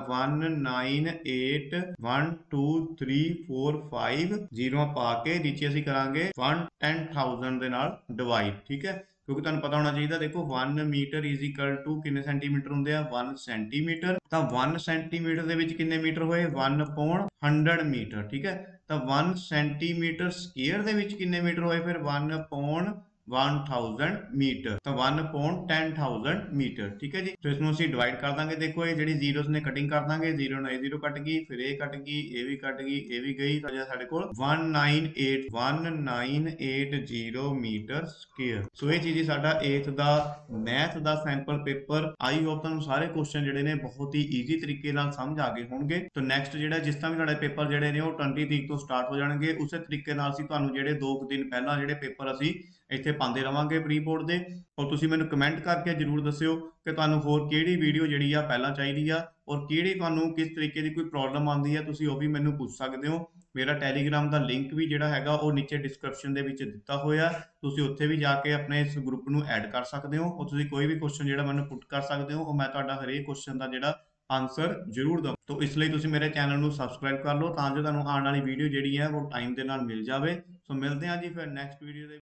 198123450 ਜ਼ੀਰੋ ਪਾ ਕੇ ਨੀਚੇ ਅਸੀਂ ਕਰਾਂਗੇ 110,000 ਦੇ ਨਾਲ ਡਿਵਾਈਡ। ਠੀਕ ਹੈ, ਕਿਉਂਕਿ ਤੁਹਾਨੂੰ ਪਤਾ ਹੋਣਾ ਚਾਹੀਦਾ, ਦੇਖੋ 1 ਮੀਟਰ ਇਜ਼ ਇਕੁਅਲ ਟੂ ਕਿੰਨੇ ਸੈਂਟੀਮੀਟਰ ਹੁੰਦੇ ਆ 1 ਸੈਂਟੀਮੀਟਰ। ਤਾਂ 1 ਸੈਂਟੀਮੀਟਰ ਦੇ ਵਿੱਚ ਕਿੰਨੇ ਮੀਟਰ ਹੋਏ 1 upon 100 ਮੀਟਰ। ਠੀਕ ਹੈ, ਤਾਂ 1 ਸੈਂਟੀਮੀਟਰ ਸਕੁਅਰ ਦੇ ਵਿੱਚ ਕਿੰਨੇ ਮੀਟਰ ਹੋਏ ਫਿਰ 1 upon 1000 ਮੀਟਰ। ਤਾਂ 1 upon 10,000 ਮੀਟਰ। ਠੀਕ ਹੈ ਜੀ, तो इसमें ਅਸੀਂ ਡਿਵਾਈਡ ਕਰ ਦਾਂਗੇ। ਦੇਖੋ ਇਹ ਜਿਹੜੀ ਜ਼ੀਰੋਸ ਨੇ ਕਟਿੰਗ ਕਰ ਦਾਂਗੇ, ਜ਼ੀਰੋ ਨਾਲ ਇਹ ਜ਼ੀਰੋ ਕੱਟ ਗਈ, ਫਿਰ ਇਹ ਕੱਟ ਗਈ, ਇਹ ਵੀ ਕੱਟ ਗਈ, ਇਹ ਵੀ ਗਈ, ਤਾਂ ਸਾਡੇ ਕੋਲ 1980 ਮੀਟਰ ਸਕੁਅਰ। ਸੋ ਇਹ ਚੀਜ਼ ਸਾਡਾ 8th ਦਾ ਮੈਥ ਦਾ ਸੈਂਪਲ ਪੇਪਰ। ਆਈ ਹੋਪ ਤੁਹਾਨੂੰ ਸਾਰੇ ਕੁਐਸਚਨ ਜਿਹੜੇ ਨੇ ਬਹੁਤ ਹੀ ਈਜ਼ੀ ਤਰੀਕੇ ਨਾਲ ਸਮਝ ਆ ਗਏ ਹੋਣਗੇ। ਤਾਂ ਨੈਕਸਟ ਜਿਹੜਾ ਜਿਸ ਤਰ੍ਹਾਂ ਵੀ ਸਾਡੇ ਪੇਪਰ ਜਿਹੜੇ ਨੇ ਉਹ 20 ਤਰੀਕ ਤੋਂ ਸਟਾਰਟ ਹੋ ਜਾਣਗੇ, ਉਸੇ ਤਰੀਕੇ ਨਾਲ ਅਸੀਂ ਤੁਹਾਨੂੰ ਜਿਹੜੇ 2 ਦਿਨ ਪਹਿਲਾਂ ਜਿਹੜੇ ਪੇਪਰ ਅਸੀਂ ਇੱਥੇ ਪਾਉਂਦੇ ਰਵਾਂਗੇ ਪ੍ਰੀ ਬੋਰਡ ਦੇ। ਔਰ ਤੁਸੀਂ ਮੈਨੂੰ ਕਮੈਂਟ ਕਰਕੇ ਜਰੂਰ ਦੱਸਿਓ ਕਿ ਤੁਹਾਨੂੰ ਹੋਰ ਕਿਹੜੀ ਵੀਡੀਓ ਜਿਹੜੀ ਆ ਪਹਿਲਾਂ ਚਾਹੀਦੀ ਆ, ਔਰ ਕਿਹੜੀ ਤੁਹਾਨੂੰ ਕਿਸ ਤਰੀਕੇ ਦੀ ਕੋਈ ਪ੍ਰੋਬਲਮ ਆਉਂਦੀ ਹੈ, ਤੁਸੀਂ ਉਹ ਵੀ ਮੈਨੂੰ ਪੁੱਛ ਸਕਦੇ ਹੋ। ਮੇਰਾ ਟੈਲੀਗ੍ਰਾਮ ਦਾ ਲਿੰਕ ਵੀ ਜਿਹੜਾ ਹੈਗਾ ਉਹ ਨੀਚੇ ਡਿਸਕ੍ਰਿਪਸ਼ਨ ਦੇ ਵਿੱਚ ਦਿੱਤਾ ਹੋਇਆ, ਤੁਸੀਂ ਉੱਥੇ ਵੀ ਜਾ ਕੇ ਆਪਣੇ ਇਸ ਗਰੁੱਪ ਨੂੰ ਐਡ ਕਰ ਸਕਦੇ ਹੋ। ਔਰ ਤੁਸੀਂ ਕੋਈ ਵੀ ਕੁਐਸਚਨ ਜਿਹੜਾ ਮੈਨੂੰ ਪੁੱਟ ਕਰ ਸਕਦੇ ਹੋ, ਉਹ ਮੈਂ ਤੁਹਾਡਾ ਹਰੇਕ ਕੁਐਸਚਨ ਦਾ ਜਿਹੜਾ ਆਨਸਰ ਜ਼ਰੂਰ ਦਵਾਂ। तो इसलिए ਤੁਸੀਂ ਮੇਰੇ ਚੈਨਲ ਨੂੰ ਸਬਸਕ੍ਰਾਈਬ ਕਰ ਲਓ ਤਾਂ ਜੋ ਤੁਹਾਨੂੰ ਆਉਣ ਵਾਲੀ ਵੀਡੀਓ ਜਿਹੜੀ ਹੈ ਉਹ ਟਾਈਮ ਦੇ ਨਾਲ ਮਿਲ ਜਾਵੇ। ਸੋ ਮਿਲਦੇ ਹਾਂ ਜੀ ਫਿਰ ਨੈਕਸਟ ਵੀਡੀਓ ਦੇ